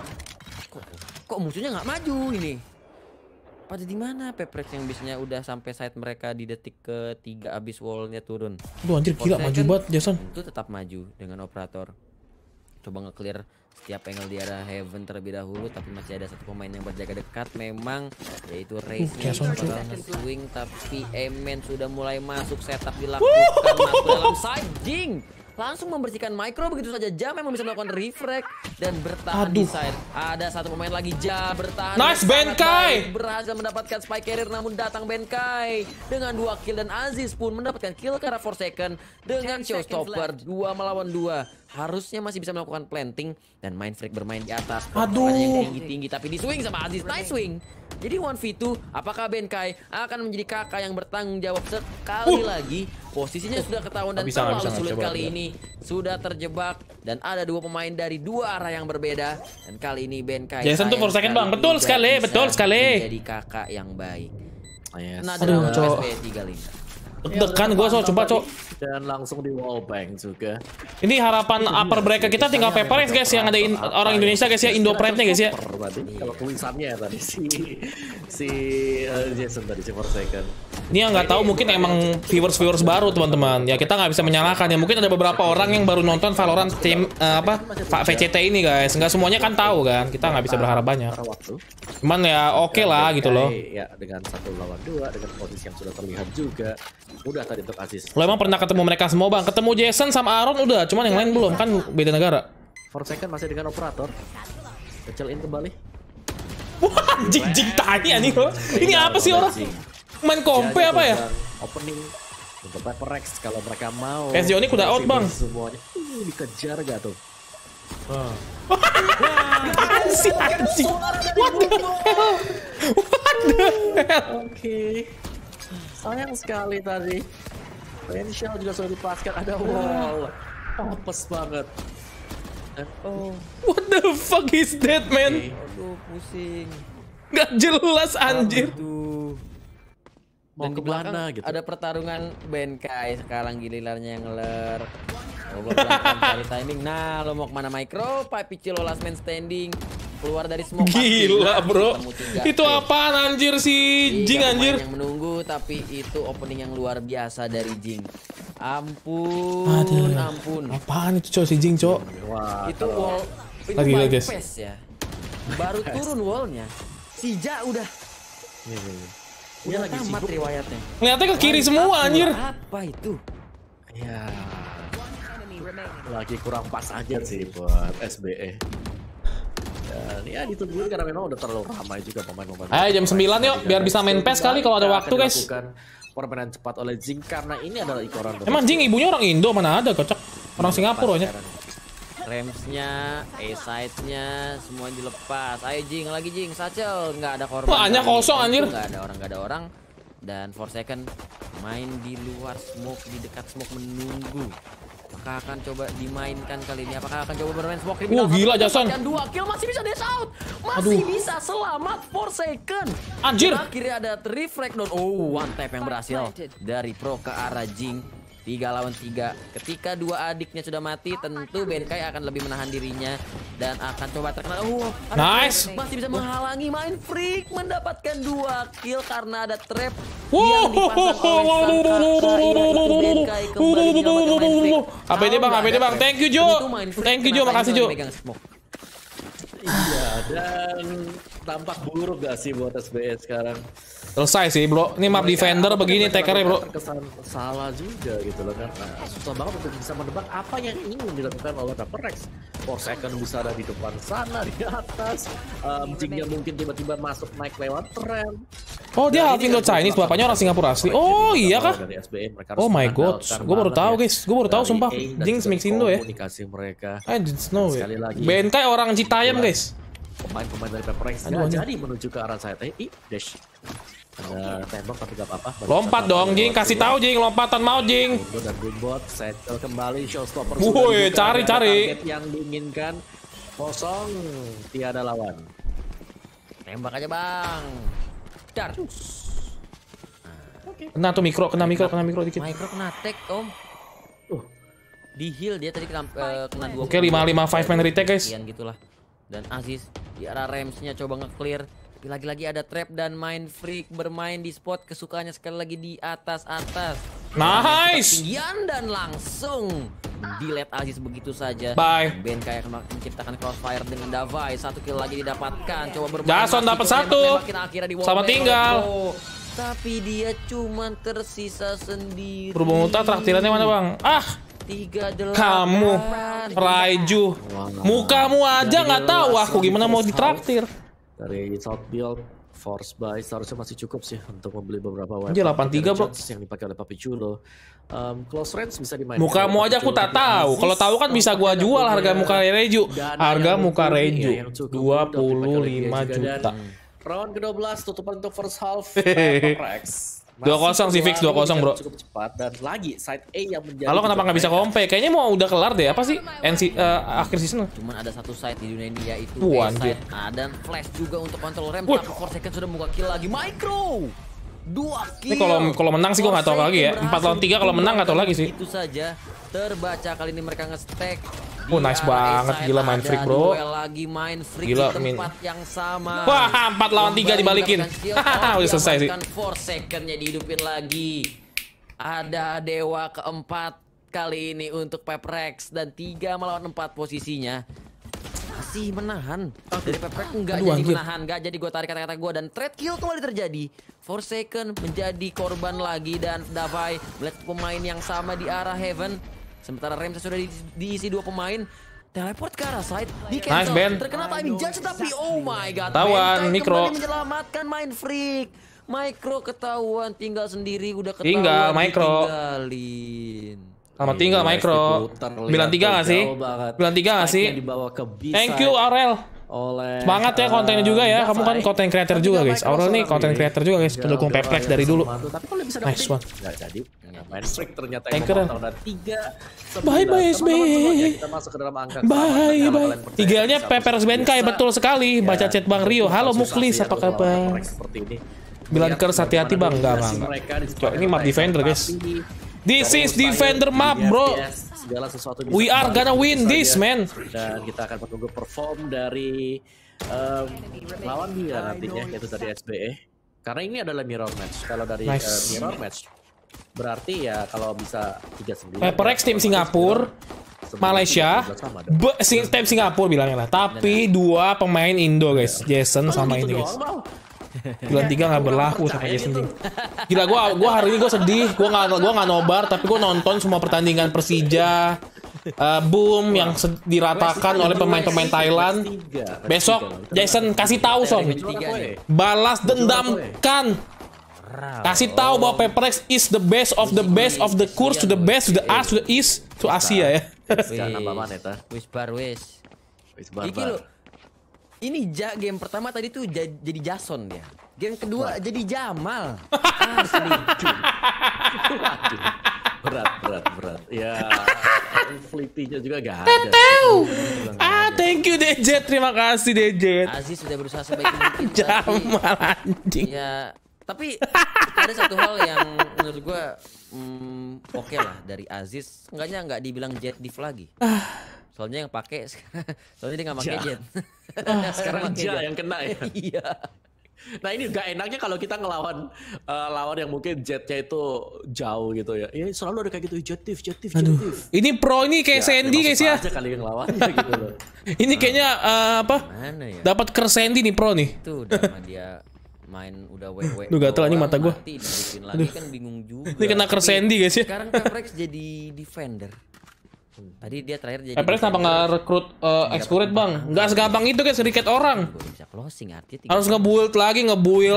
Kok musuhnya nggak maju ini? Pada di mana Peprex yang biasanya udah sampai side mereka di detik ketiga abis wallnya turun. Aduh anjir gila maju banget Jason. Itu tetap maju dengan operator. Coba nge-clear setiap angle di arah Heaven terlebih dahulu, tapi masih ada satu pemain yang berjaga dekat memang, yaitu Raze-nya bakal nge-swing, tapi Emen sudah mulai masuk, setup dilakukan, masuk dalam side Jing. Langsung membersihkan micro begitu saja. Ja memang bisa melakukan refrag dan bertahan di side. Ada satu pemain lagi, Ja bertahan. Nice Benkai. Berhasil mendapatkan spike carrier, namun datang Benkai dengan 2 kill dan Aziz pun mendapatkan kill ke arah Forsaken dengan showstopper 2 melawan 2. Harusnya masih bisa melakukan planting dan Mindfreak bermain di atas. Aduh. Yang tinggi-tinggi tapi di swing sama Aziz. Nice swing. Jadi 1v2, apakah Benkai akan menjadi kakak yang bertanggung jawab sekali lagi? Posisinya sudah ketahuan dan terlalu sulit kali ini. Sudah terjebak dan ada 2 pemain dari 2 arah yang berbeda. Dan kali ini Benkai Jason tuh Forsaken bang, betul sekali. Menjadi kakak yang baik. Aduh cowok. Dekan gue coba cok. Dan langsung di wallbang juga. Ini harapan upper bracket kita tinggal Peperex guys yang ada orang Indonesia guys ya, Indo Pride nya guys ya. Kalau tulisannya tadi si Jason tadi si Forsaken. Ini yang nggak tahu mungkin emang viewers baru teman-teman. Ya kita nggak bisa menyalahkan ya. Mungkin ada beberapa orang yang baru nonton Valorant tim VCT ini guys. Nggak semuanya kan tahu kan. Kita nggak bisa berharap banyak. Cuman ya oke lah gitu loh. Ya dengan 1 lawan 2 dengan posisi yang sudah terlihat juga. Udah tadi untuk Aziz. Lo emang pernah ketemu mereka semua bang? Ketemu Jason sama Aaron udah, cuman yang lain belum, kan beda negara. Forsaken masih dengan operator. Kecilin kembali. Wah, jing tanya nih lo. Ini apa sih orang? Main kompe apa ya? Opening untuk Peperex kalau mereka mau. Jonik udah out bang. Semuanya dikejar gak tuh? Anjing. What the hell? What the hell? Oke. Sayang sekali tadi. Potential juga sudah dipaskan, ada wall. Apes banget. What the fuck is that man? Aduh pusing. Gak jelas anjir. Mau Dan di kemana belakang gitu? ada pertarungan Benkai sekarang gilirannya yang ngeler. Cari timing. Nah, lo mau kemana micro? Papi Cilo last man standing. Keluar dari smoke. Gila bro. Itu apaan anjir si Jing anjir? Yang menunggu tapi itu opening yang luar biasa dari Jing. Ampun, Aduh. ampun. Apaan itu cowok si Jing cowok? Wah, Itu wall. Itu Lagi by guys. pass ya. Baru turun wallnya. Si Ja udah. Dia Udah lagi tamat sibuk. riwayatnya. Ngeliatnya ke kiri semua anjir. Apa itu? Ya. Lagi kurang pas aja sih buat SBE. Dan ya ditungguin karena memang udah terlalu ramai juga pemain-pemain. Ayo jam 9 yuk biar bisa main PES kali kalau ada waktu guys. Permainan cepat oleh Jing karena ini adalah ikoran. Emang Jing ibunya orang Indo mana ada kocak. Orang Singapura aja. Ramsnya, A-side-nya semua dilepas. Ayo Jing, lagi Jing, Satchel nggak ada korban. Wah, hanya kosong, anjir. Nggak ada orang. Dan Forsaken main di luar smoke, di dekat smoke menunggu. Apakah akan coba dimainkan kali ini? Apakah akan coba bermain smoke kriminal? Gila Jason. 2 kill masih bisa dash out. Masih bisa selamat Forsaken. Anjir. Akhirnya ada reflect down. Oh, one tap yang berhasil dari Pro ke arah Jing. 3 lawan 3. Ketika dua adiknya sudah mati, tentu Benkai akan lebih menahan dirinya dan akan coba terkena. Nice. Masih bisa menghalangi Main Freak mendapatkan 2 kill karena ada trap yang dipasang oleh sang kakak. Yaitu Benkai kembali menyelamatkan Main Freak. APD bang, thank you Jo. Thank you Jo, makasih Jo. Iya, dan tampak buruk gak sih buat SBS sekarang? Selesai sih bro, ini map defender begini takernya bro. Terkesan salah juga gitu loh, karena susah banget untuk bisa menebak apa yang ingin dilakukan oleh Rex. Forsaken bisa ada di depan sana, di atas. Jingnya mungkin tiba-tiba masuk naik lewat tram. Oh dia Indo Chinese, bapaknya orang Singapura asli. Oh iya kah? Oh my god, gue baru tahu guys, gue baru tahu sumpah. Jing mix Indo ya. Komunikasi mereka. I didn't know it. Benkai orang Citayam guys. Pemain-pemain dari Rex nggak jadi menuju ke arah saya. Dash. Ada tembak tapi gak apa-apa. Lompat dong Jing, kasih tahu Jing, lompatan mau Jing. Dan Boombot settle kembali, showstopper. Woi, cari. Target yang diinginkan kosong, tiada lawan. Tembak aja bang. Dar. Kena tuh mikro dikit. Micro kena tag om. Di heal dia tadi kena 2. Oke, 5 5 retake guys. Sekian gitulah. Dan Aziz di arah Ramsnya coba nge-clear. Tapi lagi-lagi ada trap dan Main Freak bermain di spot kesukaannya sekali lagi di atas. Nice. Ketinggian dan langsung delete Aziz begitu saja. Bye. Benkai akan menciptakan crossfire dengan Davai. 1 kill lagi didapatkan. Coba bermain. Jason dapat 1. Sama tinggal. Tapi dia cuman tersisa sendiri. Berhubung Ulta traktirannya mana bang? 38. Kamu Raiju, mukamu aja nggak tahu aku gimana mau ditraktir. Dari South Build, Force Buy seharusnya masih cukup sih untuk membeli beberapa weapon. Dia 83 bro. Yang dipakai oleh Papi Chulo. Close range bisa dimainkan. Mukamu aja aku tak tahu. Kalau tahu kan bisa gua jual harga muka Reju. Harga muka Reju 25 juta. Round ke-12 tutupan untuk first half. Rex 2-0 sih fix 2-0 bro. Cukup cepat dan lagi side A yang menjadi. Halo kenapa nggak bisa kompe? Kayaknya mau udah kelar deh. Apa sih akhir season? Cuman ada satu side di dunia ini yaitu anjir. side A dan flash juga untuk kontrol rem. Tapi Forsaken sudah buka kill lagi. Micro 2 kill. Ini kalau menang sih gua nggak tahu lagi ya. 4 lawan 3 kalau menang nggak tahu lagi sih. Itu saja terbaca kali ini mereka nge-stack. Nice banget, gila Main Freak bro. Lagi Main Freak gila, di tempat yang sama. Wah 4 lawan 3 dibalikin. Udah selesai sih. Forsaken-nya dihidupin lagi. Ada dewa keempat kali ini untuk Rex dan 3 melawan 4 posisinya. Masih menahan. Dari Rex enggak jadi menahan, enggak jadi gue tarik kata-kata gue dan trade kill kembali terjadi. Forsaken menjadi korban lagi dan Davai melihat pemain yang sama di arah Heaven. Sementara Ramsey sudah diisi 2 pemain. Teleport ke arah side. Di cancel. Nice Ben. Terkena timing judge tapi oh my god. Ketahuan Mikro. Menyelamatkan Main Freak. Micro ketahuan tinggal sendiri udah ketahuan. Tinggal Micro. Tinggalin. Selamat tinggal Micro. 93 nggak sih? 93 nggak sih? Thank you Aurel. Semangat ya kontennya juga ya. Kamu kan konten creator juga guys. Aurel nih konten creator juga guys. Pendukung Rex dari dulu. Nice one. Thank you. Bye SB. Bye. Idealnya Rex Benkai betul sekali. Baca chat Bang Rio. Halo Muklis apa kabar? Bilang Kers hati-hati bang. Enggak. Ini map defender guys. This is defender map bro. We are gonna win this man. Dan kita akan menunggu perform dari lawan dia nantinya yaitu dari SBE. Karena ini adalah mirror match. Kalau dari mirror match berarti ya kalau bisa 3-9. Rex tim Singapura, Malaysia, tim Singapura bilangnya lah. Tapi 2 pemain Indo guys, Jason sama ini guys. Bulan 3 nggak berlaku sama Jason Jing. Gila gua hari ini gue sedih. Gua nggak nobar tapi gue nonton semua pertandingan Persija, Boom yang diratakan oleh pemain-pemain Thailand. Besok Jason kasih tahu Son. Balas dendamkan. Kasih tahu bahwa Rex is the best of the best of the course to the best to the us to the east to Asia ya. Wis bar wis. Iki lo Ini game pertama tadi tuh jadi Jason dia. Game kedua jadi Jamal. Asli. Waduh. Berat. Ya, Flippy-nya juga gak ada. Thank you DJ, terima kasih DJ. Aziz sudah berusaha sebaik mungkin. Jamal anjing. Ya, tapi ada satu hal yang menurut gua oke lah dari Aziz. Enggaknya nggak dibilang Jet Div lagi. Soalnya yang pakai, soalnya dia nggak pakai Jet. Sekarang Ja yang kena ya. Iya. Nah ini gak enaknya kalau kita ngelawan lawan yang mungkin jetnya itu jauh gitu ya. Ya selalu ada kayak gitu Jet Div. Ini pro ini kayak Sandy guys ya. Aja kali yang ngelawannya gitu loh. Ini kayaknya apa? Mana ya? Dapat ker Sandy nih pro nih. Itu udah sama dia main udah wewe. Duh gatel anjing mata gua. Lagi kan bingung juga. Ini kena ker Sandy guys ya. Sekarang Peprex jadi defender. Tadi dia terakhir jadi Peprex kenapa nggak rekrut Excurate bang? Nggak segampang itu guys, sedikit orang. Bisa closing artinya Harus nge-build lagi,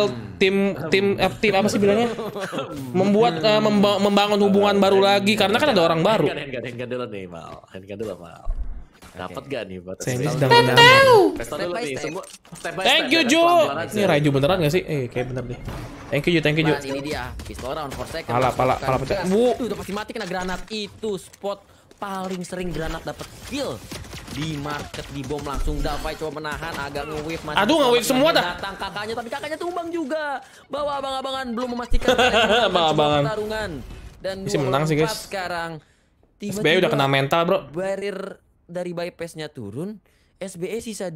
tim apa sih bilangnya? Membuat membangun hubungan baru lagi karena kan ada orang baru. Handgun dulu nih Mal. Handgun dulu Mal. Dapat gak nih buat Sandy sedang menyamar. Thank you Jo. Ini Raiju beneran gak sih? Kayak bener deh. Thank you Jo. Mas, ini dia pistol round for second. Pala pecah. Udah pasti mati kena granat. Itu spot paling sering granat dapat kill di market, di bom langsung. Davai coba menahan, agak nge-wave. Aduh nge-wave semua dah. Datang kakaknya, tapi kakaknya tumbang juga. Bawa abang-abangan belum memastikan abang-abangan pertarungan. Dan bisa menang sih guys. Sekarang SBE udah kena mental bro. Barrier dari bypassnya turun, SBE sisa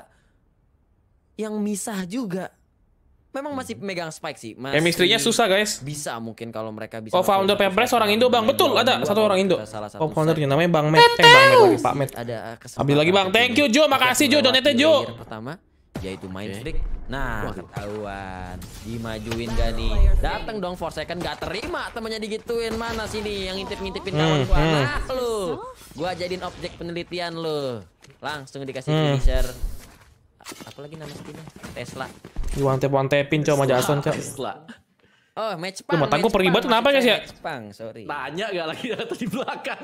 2 yang misah juga. Memang masih pemegang spike sih. Chemistry-nya susah guys. Bisa mungkin kalau mereka bisa. Co-founder Peprex orang Indo bang, betul ada satu orang Indo. Co-foundernya namanya Bang Met, Pak Met. Ada ambil lagi bang, thank you Jo, makasih Jo, donate Jo. Pertama yaitu Mind Freak. Nah, ketahuan. Dimajuin gak nih? Dateng dong for second, gak terima temennya digituin. Mana sini yang ngintip-ngintipin kawan gua? Nah lu, gua jadiin objek penelitian lu. Langsung dikasih finisher. Apalagi nama skinnya? Tesla. Di one-tapin coba sama Jason coba. Oh, match pang. Mata gue peribad kenapa guys ya? Match pang, sorry. Tanya gak lagi atau di belakang.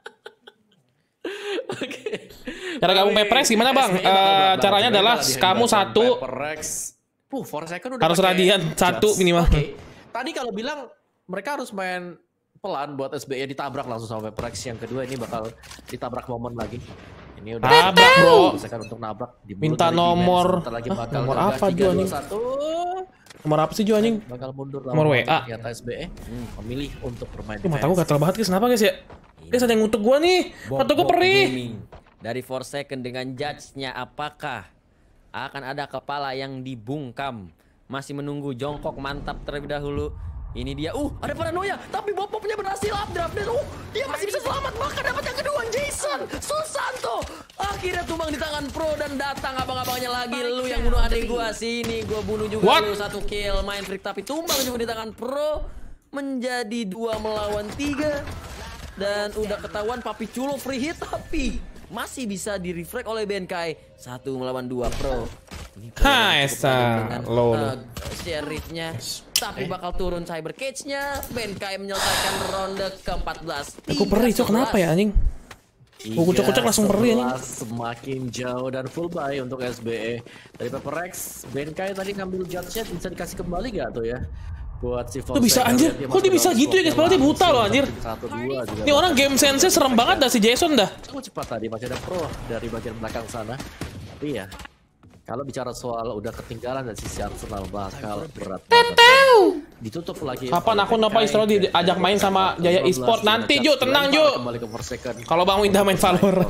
Oke. Cara gabung Peprex gimana bang? Caranya adalah kamu satu harus radian satu minimal. Tadi kalau bilang mereka harus main pelan buat SBE ditabrak langsung sama Peprex. Yang kedua ini bakal ditabrak momen lagi. Ini udah tabrak bro. Untuk nabrak minta nomor. Nomor apa Jo anjing? Nomor apa sih Jo anjing? Bakal mundur nomor WA. Ternyata SBE memilih untuk bermain. Mata gue gatel banget guys, kenapa guys ya? Guys ada yang ngutuk gue nih. Mata gue perih. Dari 4 second dengan judge-nya apakah akan ada kepala yang dibungkam? Masih menunggu jongkok mantap terlebih dahulu. Ini dia, ada paranoia, tapi bopopnya berhasil updraft dan dia masih bisa selamat, bahkan dapat yang kedua, Jason Susanto akhirnya tumbang di tangan pro dan datang abang-abangnya lagi. Lu yang bunuh adik gua, sini gua bunuh juga. Lu 1 kill, Mind Freak tapi tumbang juga di tangan pro, menjadi 2 melawan 3 dan udah ketahuan Papi Culo free hit tapi masih bisa di reflect oleh Benkai. 1 melawan 2 pro. Hai low sheriffnya. Tapi bakal turun cyber cage-nya. Benkai menyelesaikan ronde ke-14. Aku perih cok, kenapa ya anjing? Gue kucek-kucek langsung perih anjing. Semakin jauh dan full buy untuk SBE. Dari Peprex, Benkai tadi ngambil judge-nya, bisa dikasih kembali gak tuh ya? Buat si Kok bisa anjir? Kok dia bisa gitu ya guys? Padahal dia buta loh anjir. Ini orang game sense serem banget dah si Jason dah. Cukup cepat tadi, masih ada pro dari bagian belakang sana. Tapi ya, kalau bicara soal udah ketinggalan dari sisi Arsenal bakal berat. Ditutup lagi. Kapan aku Nova Istro diajak main sama Jaya Esport? Nanti Jo, tenang Jo. Kalau Bang Winda main Valor.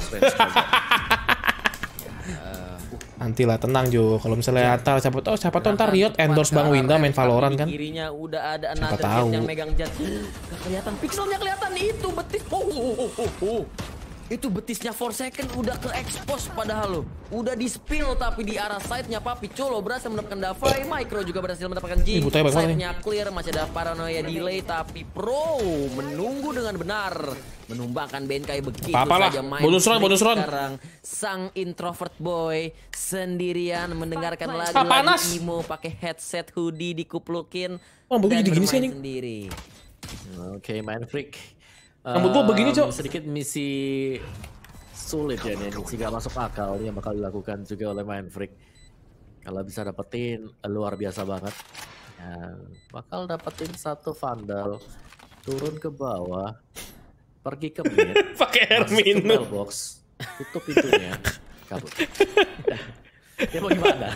Nanti lah, tenang Jo. Kalau misalnya Atal siapa tahu ntar Riot endorse Bang Winda main Valorant kan. Kirinya udah ada another yang megang jet. Kelihatan pixelnya, kelihatan itu betis. Itu betisnya 4 second udah ke expose padahal lo. Udah di spill tapi di arah side-nya Papi Culo berhasil mendapatkan Davai. Micro juga berhasil mendapatkan Jing. Side-nya clear, masih ada paranoia delay tapi Pro menunggu dengan benar. Menumbangkan Benkai begitu saja. Bonus run. Sekarang sang introvert boy sendirian mendengarkan lagu Imo pakai headset hoodie dikuplukin dan bermain sendiri. Oke, Mind Freak. Rambut gua begini cok. Sedikit misi sulit ya ini sih, gak masuk akal yang bakal dilakukan juga oleh Mind Freak. Kalau bisa dapetin luar biasa banget. Ya, bakal dapetin satu Vandal, turun ke bawah, pergi ke mid, Pakai air masuk ke minum. mailbox, tutup pintunya, kabur. Ya mau gimana?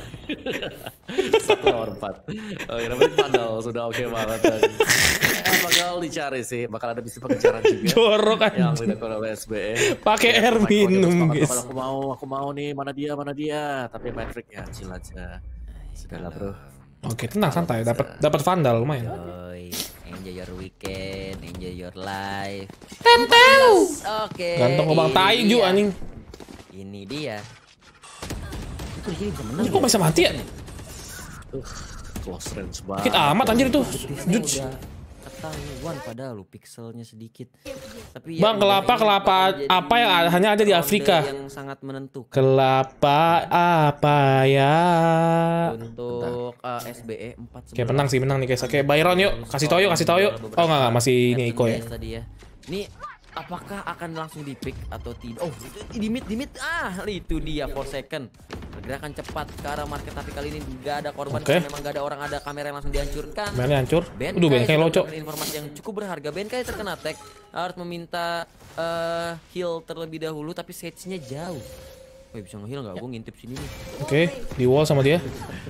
1/4. Oh ya, dapetin Vandal sudah oke banget. Bakal dicari sih, bakal ada misi pengejaran juga. Jorok Yang anjing. dilakukan oleh SBE. Pakai air minum, guys. Aku mau nih, mana dia. Tapi Matrix ya, chill aja. Sudahlah bro. Oke, tenang santai. Dapat Vandal lumayan. Boy, enjoy your weekend, enjoy your life. Tempel. Oke. Ganteng lubang ini tai Ju dia. anjing. Ini dia. Itu dia bisa menang. Ini kok bisa mati ya? Close range banget. Sakit amat anjir itu. Betisnya Juts. udah ketahuan padahal lu pixelnya sedikit. Tapi Bang, udah, kelapa ini kelapa bakal jadi apa yang hanya ada di ronde Afrika? yang sangat menentukan Kelapa apa ya? untuk SBE 4. Oke, menang nih guys. Oke, Byron yuk. Kasih tau yuk. Oh enggak, masih ini Iko ya. Tadi ya. Ini apakah akan langsung di pick atau tidak? Oh, di mid. Itu dia 4 second. Pergerakan cepat ke arah market, tapi kali ini nggak ada korban. Oke. Karena memang nggak ada orang, ada kamera yang langsung dihancurkan. Mainnya hancur. Ben Udah Ben kayak lo, Cok. informasi yang cukup berharga. Ben Kai terkena tag, harus meminta heal terlebih dahulu, tapi stage-nya jauh. Woi, bisa nge-heal nggak? Gue ngintip sini nih. Oke, di wall sama dia.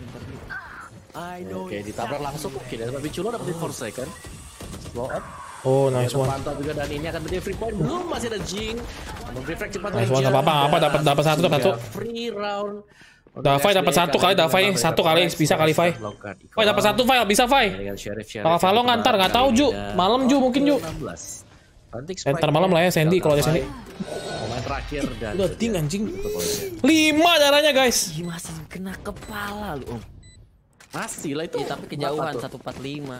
Oke, ditabrak langsung mungkin ya. Tapi Culo dapetin 4 second. Blow up. Oh, nice one. Pantau juga dan ini akan menjadi free point. Belum, masih ada Jing. Free frag cepat. Nice one, nggak apa-apa, dapat satu. Free round. Davai dapat satu kali, Davai satu kali bisa kali Vai. Vai dapat satu Vai, bisa Vai. Kalau Valo ngantar nggak tahu Ju, malam Ju mungkin Ju. Ntar malam lah ya Sandy kalau ada Sandy. Pemain terakhir dan Udah ting anjing. 5 darahnya guys. Ih, masih kena kepala lu, Om. masih lah itu. Iya, tapi kejauhan berapa tuh? 145.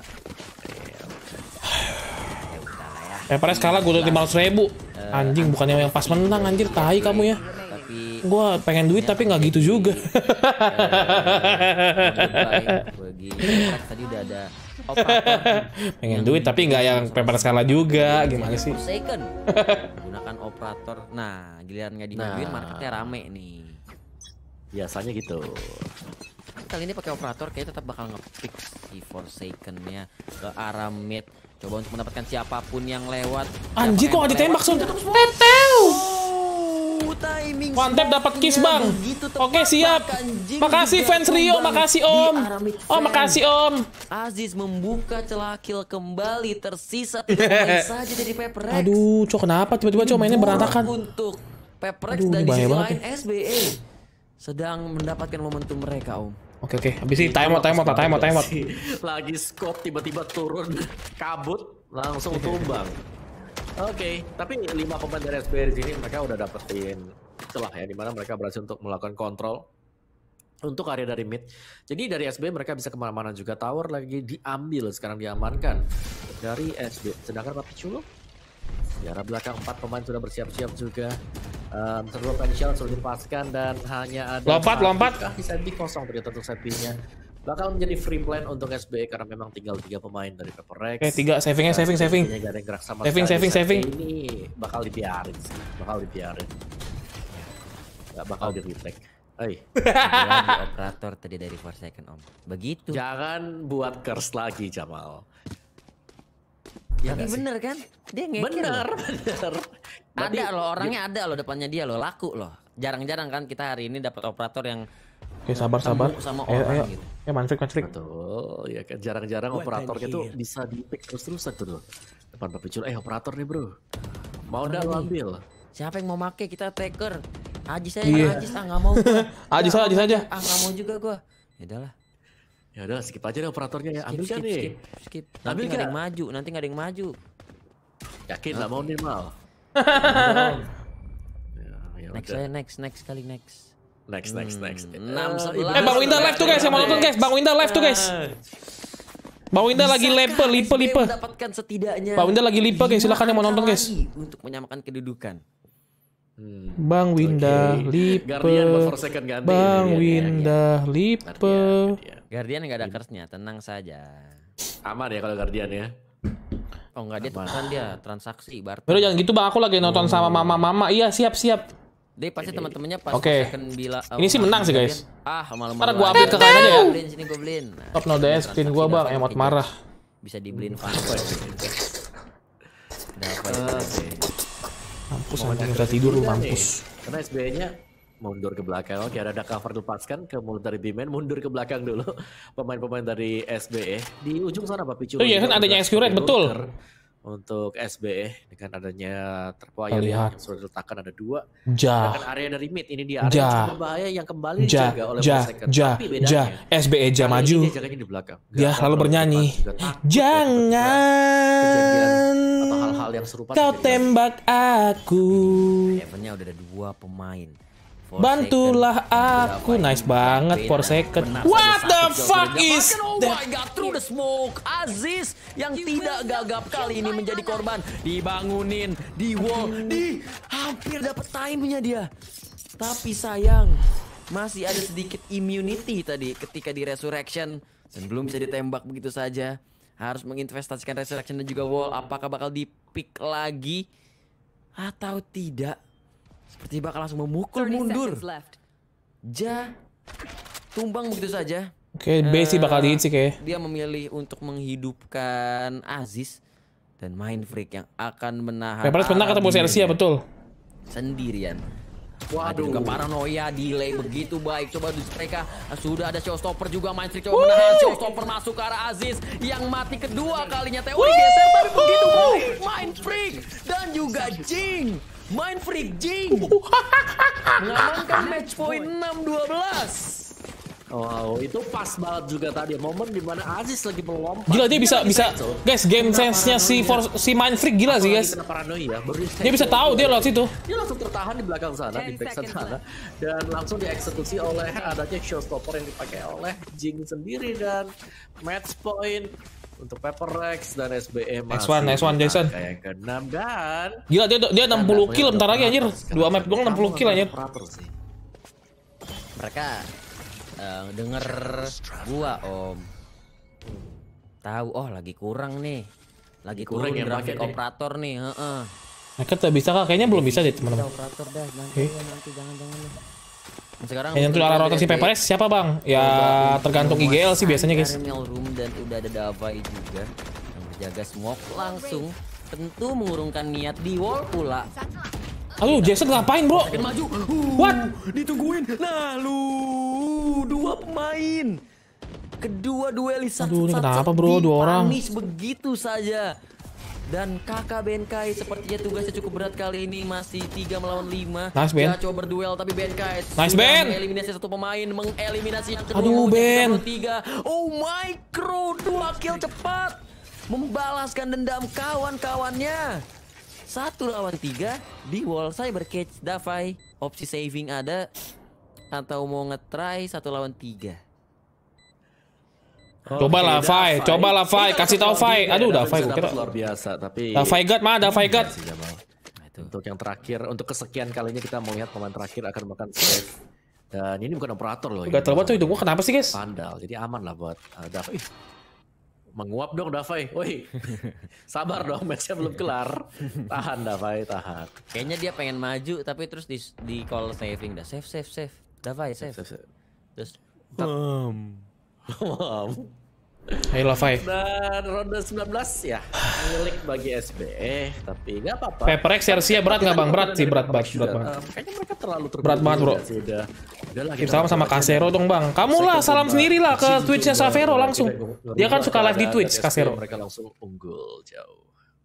Peperes kalah gue udah 500.000. Anjing bukannya yang pas menang anjir, tai kamu ya. Tapi Gua pengen duit tapi nggak gitu juga. bagi tadi udah ada operator Pengen duit tapi nggak yang Peperes kalah juga. Gimana sih? second menggunakan operator. Nah, giliran nggak dimajuin, marketnya rame nih. Biasanya gitu. Kali ini pakai operator kayak tetap bakal nge-pick si Forsaken-nya ke arah mid. Coba untuk mendapatkan siapapun yang lewat. Anjir kok nggak ditembak Son? Tetel. Mantap dapat kiss bang. Oke siap. Makasih fans Rio, makasih Om. Oh makasih Om. Aziz membuka celah kill kembali, tersisa 3 pemain saja dari Peprex. Aduh, Cok kenapa tiba-tiba Cok mainnya berantakan? Untuk Peprex Aduh, dan ini di bahaya sisi banget lain SBE sedang mendapatkan momentum mereka, Om. Oke, habis ini time out. Lagi scope tiba-tiba turun kabut langsung tumbang. Oke, tapi 5 pemain dari SBE di sini mereka udah dapetin celah ya, dimana mereka berhasil untuk melakukan kontrol untuk area dari mid. Jadi dari SBE mereka bisa kemana-mana juga. Tower lagi diambil, sekarang diamankan dari SBE. Sedangkan Papi Culo di arah belakang 4 pemain sudah bersiap-siap juga. Seluruh pensial sudah dipaskan dan hanya ada Lompat. di set B kosong ternyata untuk set B-nya. Bakal menjadi free plan untuk SBE karena memang tinggal 3 pemain dari Peperex. Oke, 3 saving. Gak ada yang gerak sama sekali. Saving. Ini bakal dibiarin sih, Gak bakal di retake. Di operator tadi dari Forsaken, Om. Begitu. Jangan buat curse lagi Jamal. Tapi bener kan? Dia ngeker. Bener. Ada loh, orangnya ada loh depannya dia loh, laku loh. Jarang-jarang kan kita hari ini dapat operator yang Oke, sabar. ketemu sama orang Ayo. gitu. Manfred. Betul, ya kan jarang-jarang operatornya tuh bisa di-pick terus-terusan tuh. Depan Papi Culo, operator nih bro. Mau udah lo ambil. Siapa yang mau make, kita taker. Ajis aja, Iya. Ajis nggak mau gua. Ajis aja. Nggak mau juga gua. Ya udahlah. Ya udah skip aja deh operatornya ya. Ambil kan nih. Skip. Nanti Ambil nggak ada nggak? yang maju, nanti nggak ada yang maju. Yakin lah mau nih mal. Ya Next udah. aja, next kali next. Next. 6-11. Bang Winda live tuh guys, yang mau nonton guys. Bang Winda live tuh guys. Bang Winda lagi lipe. Mendapatkan setidaknya. Bang Winda lagi lipe guys, silakan yang mau nonton guys. Untuk menyamakan kedudukan. Bang Winda lipe. Guardian buat Forsaken ganti. Bang Guardian, Winda lipe. Guardian. Guardian nggak ada curse-nya, tenang saja. Aman ya kalau Guardian ya. Oh nggak, dia tukeran, dia transaksi barter. Bro jangan gitu bang, aku lagi nonton sama mama. Iya siap. Dia pasti teman-temannya pas Oke. second bila. Ini sih menang sih, guys. Malam-malam. Ntar gua update ke kalian aja ya. Beliin sini gua beliin. Nah, Top no DS screen gua bang, emot marah. bisa dibeliin fanboy. Dapat. Mampus anjing bisa tidur lu mampus. Karena SBE-nya mundur ke belakang. Oke, ada cover lepaskan ke mulut dari B-Man, mundur ke belakang dulu. Pemain-pemain dari SBE di ujung sana Pak Picu. Oh iya kan adanya Excurate betul. Untuk SBE dengan adanya terpoyer yang sudah diletakkan ada 2. Sedangkan area dari mid ini dia area yang berbahaya yang kembali dijaga oleh Forsaken. Tapi bedanya SBE maju. Jaganya di belakang. Dia lalu bernyanyi. Jangan atau hal-hal yang serupa kau tembak aku. Heavennya udah ada 2 pemain. Bantulah aku. Nice banget Forsaken. What the fuck is that? Oh my god, through the smoke. Aziz yang tidak gagap kali ini menjadi korban. Dibangunin, di wall, hampir dapat timenya dia. Tapi sayang, masih ada sedikit immunity tadi ketika di resurrection dan belum bisa ditembak begitu saja. Harus menginvestasikan resurrection dan juga wall. Apakah bakal di-pick lagi atau tidak? Seperti bakal langsung memukul mundur. Tumbang begitu saja. Oke, B sih bakal di-hit sih kayak. Dia memilih untuk menghidupkan Aziz dan Mind Freak yang akan menahan. Pepper's menang ketemu Celsia betul. Sendirian. Waduh, juga paranoia, delay begitu baik. Coba mereka sudah ada Showstopper juga. Mind Freak coba menahan Showstopper masuk ke arah Aziz yang mati kedua kalinya. Teori geser tapi begitu. Mind Freak dan juga Jing. Mind Freak Jing mengamankan match point 6-12. Oh, itu pas banget juga tadi momen dimana Aziz lagi melompat. Gila dia bisa guys, game sense-nya si Mind Freak gila sih guys. Dia bisa tahu dia lewat situ. Dia langsung tertahan di belakang sana, di backside sana, dan langsung dieksekusi oleh adanya Showstopper yang dipakai oleh Jing sendiri dan match point untuk Pepper Rex dan SBE masih X1 Jason. Kayak ke-6 dan gila dia 60 kill bentar lagi anjir. 2 map doang 60 kill anjir. Mereka denger gua Om. Tahu lagi kurang nih. Lagi kurang grafik operator nih, Mereka tak bisa kah? Kayaknya belum bisa deh teman-teman. Operator dah nanti jangan. Sekarang yang nentuin arah rotasi PPS siapa bang? Ya tergantung IGL sih biasanya guys. Room dan udah ada Davai juga yang berjaga smoke langsung. Tentu mengurungkan niat di wall pula. Aduh Jason ngapain bro? Maju. What? Ditungguin. Nah lu 2 pemain. Kedua duelis Aduh ini kenapa bro 2 orang? Begitu saja. Dan kakak Benkai sepertinya tugasnya cukup berat kali ini, masih 3 melawan 5. Nice Ben. Dia coba berduel tapi Benkai nice Ben. Mengeliminasi 1 pemain, mengeliminasi yang kedua. Aduh Ben. 3. Oh micro 2 kill cepat. Membalaskan dendam kawan-kawannya. 1 lawan 3 di wall cyber cage. Davai, opsi saving ada atau mau ngetry 1 lawan 3? Cobalah Fai, kasih tahu Fai. Aduh, Davai gue kira. Luar biasa, tapi Davai God mana Davai God. Untuk yang terakhir, untuk kesekian kalinya kita mau lihat pemain terakhir akan makan save. Dan ini bukan operator loh. Gatel banget tuh hidung gua kenapa sih guys? Pandal, jadi aman lah buat Davai. Menguap dong Davai, woi. Sabar dong, matchnya belum kelar. Tahan Davai, tahan. Kayaknya dia pengen maju tapi terus di call saving dah. Save. Davai save. Terus Ayo lah Fai. Dan ronde 19 ya milik bagi SBE, tapi nggak apa-apa. Pepper Rex Celsia berat nggak bang? Berat sih, berat banget. Kayaknya mereka terlalu berat banget bro. Tim sama Kasero dong bang. Kamu lah salam sendiri lah ke Twitch-nya Savero langsung. Dia kan suka live di Twitch Kasero. Mereka langsung unggul jauh.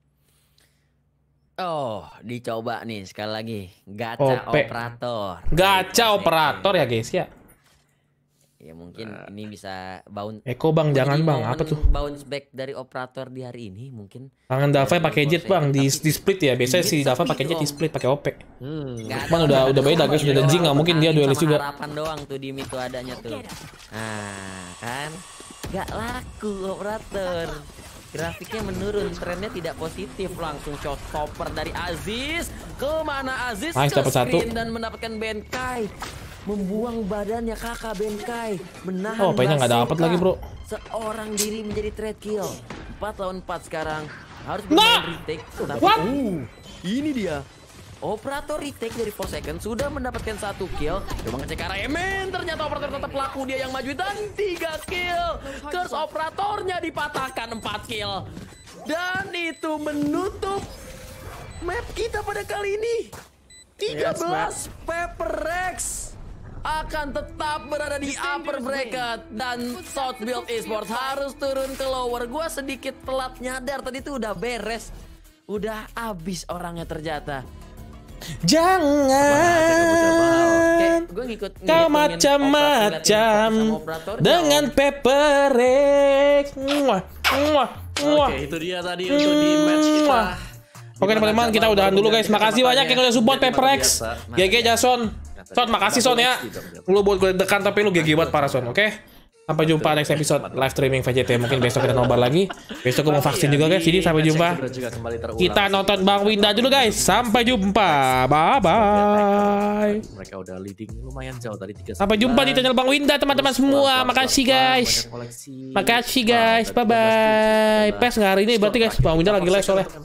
Oh, dicoba nih sekali lagi. Gacha operator. Gacha operator ya guys ya. Ya mungkin ini bisa bounce. Eko bang, jangan bang, apa tuh? Bounce back dari operator di hari ini mungkin. Kangen Davai pakai jet bang, di split ya. Biasanya si Davai pakai jet di split pakai OP. Cuman udah beda guys, udah Jing nggak mungkin dia duelis juga. Harapan doang tuh di mid tuh adanya tuh. Nah kan, nggak laku operator. Grafiknya menurun, trennya tidak positif. Langsung shot stopper dari Aziz. Kemana Aziz? Nice, dapat 1 dan mendapatkan Benkai. Membuang badannya kakak Benkai, menahan P-nya nggak dapat lagi bro. Seorang diri menjadi trade kill. 4 lawan 4 sekarang. Harus bermain retake. Tapi, ini dia. Operator retake dari Forsaken sudah mendapatkan 1 kill. Coba ngecek arah Emen, ternyata operator tetap laku, dia yang maju dan 3 kill. Curse operatornya dipatahkan 4 kill. Dan itu menutup map kita pada kali ini. 13 Pepper Rex akan tetap berada di upper bracket dan South Build Esports harus turun ke lower. Gua sedikit telat nyadar tadi tuh udah beres. Udah habis orangnya ternyata. Jangan kau macam-macam dengan Pepper Rex. Oke, itu dia tadi untuk di match kita. Oke teman-teman, kita udahan dulu guys. Makasih banyak yang udah support Pepper Rex. GG Jason. Son, makasih Son ya. Lu buat gue dekan tapi lu GG buat para Son, oke? Sampai jumpa next episode live streaming VJT. Mungkin besok kita nobar lagi. Besok gue mau vaksin juga guys. Jadi sampai jumpa. Kita nonton Bang Winda dulu guys. Sampai jumpa. Bye bye. Mereka udah leading lumayan jauh tadi 3. Sampai jumpa di channel Bang Winda teman-teman semua. Makasih guys. Makasih guys. Bye bye. PES nggak hari ini berarti guys. Bang Winda lagi live soalnya.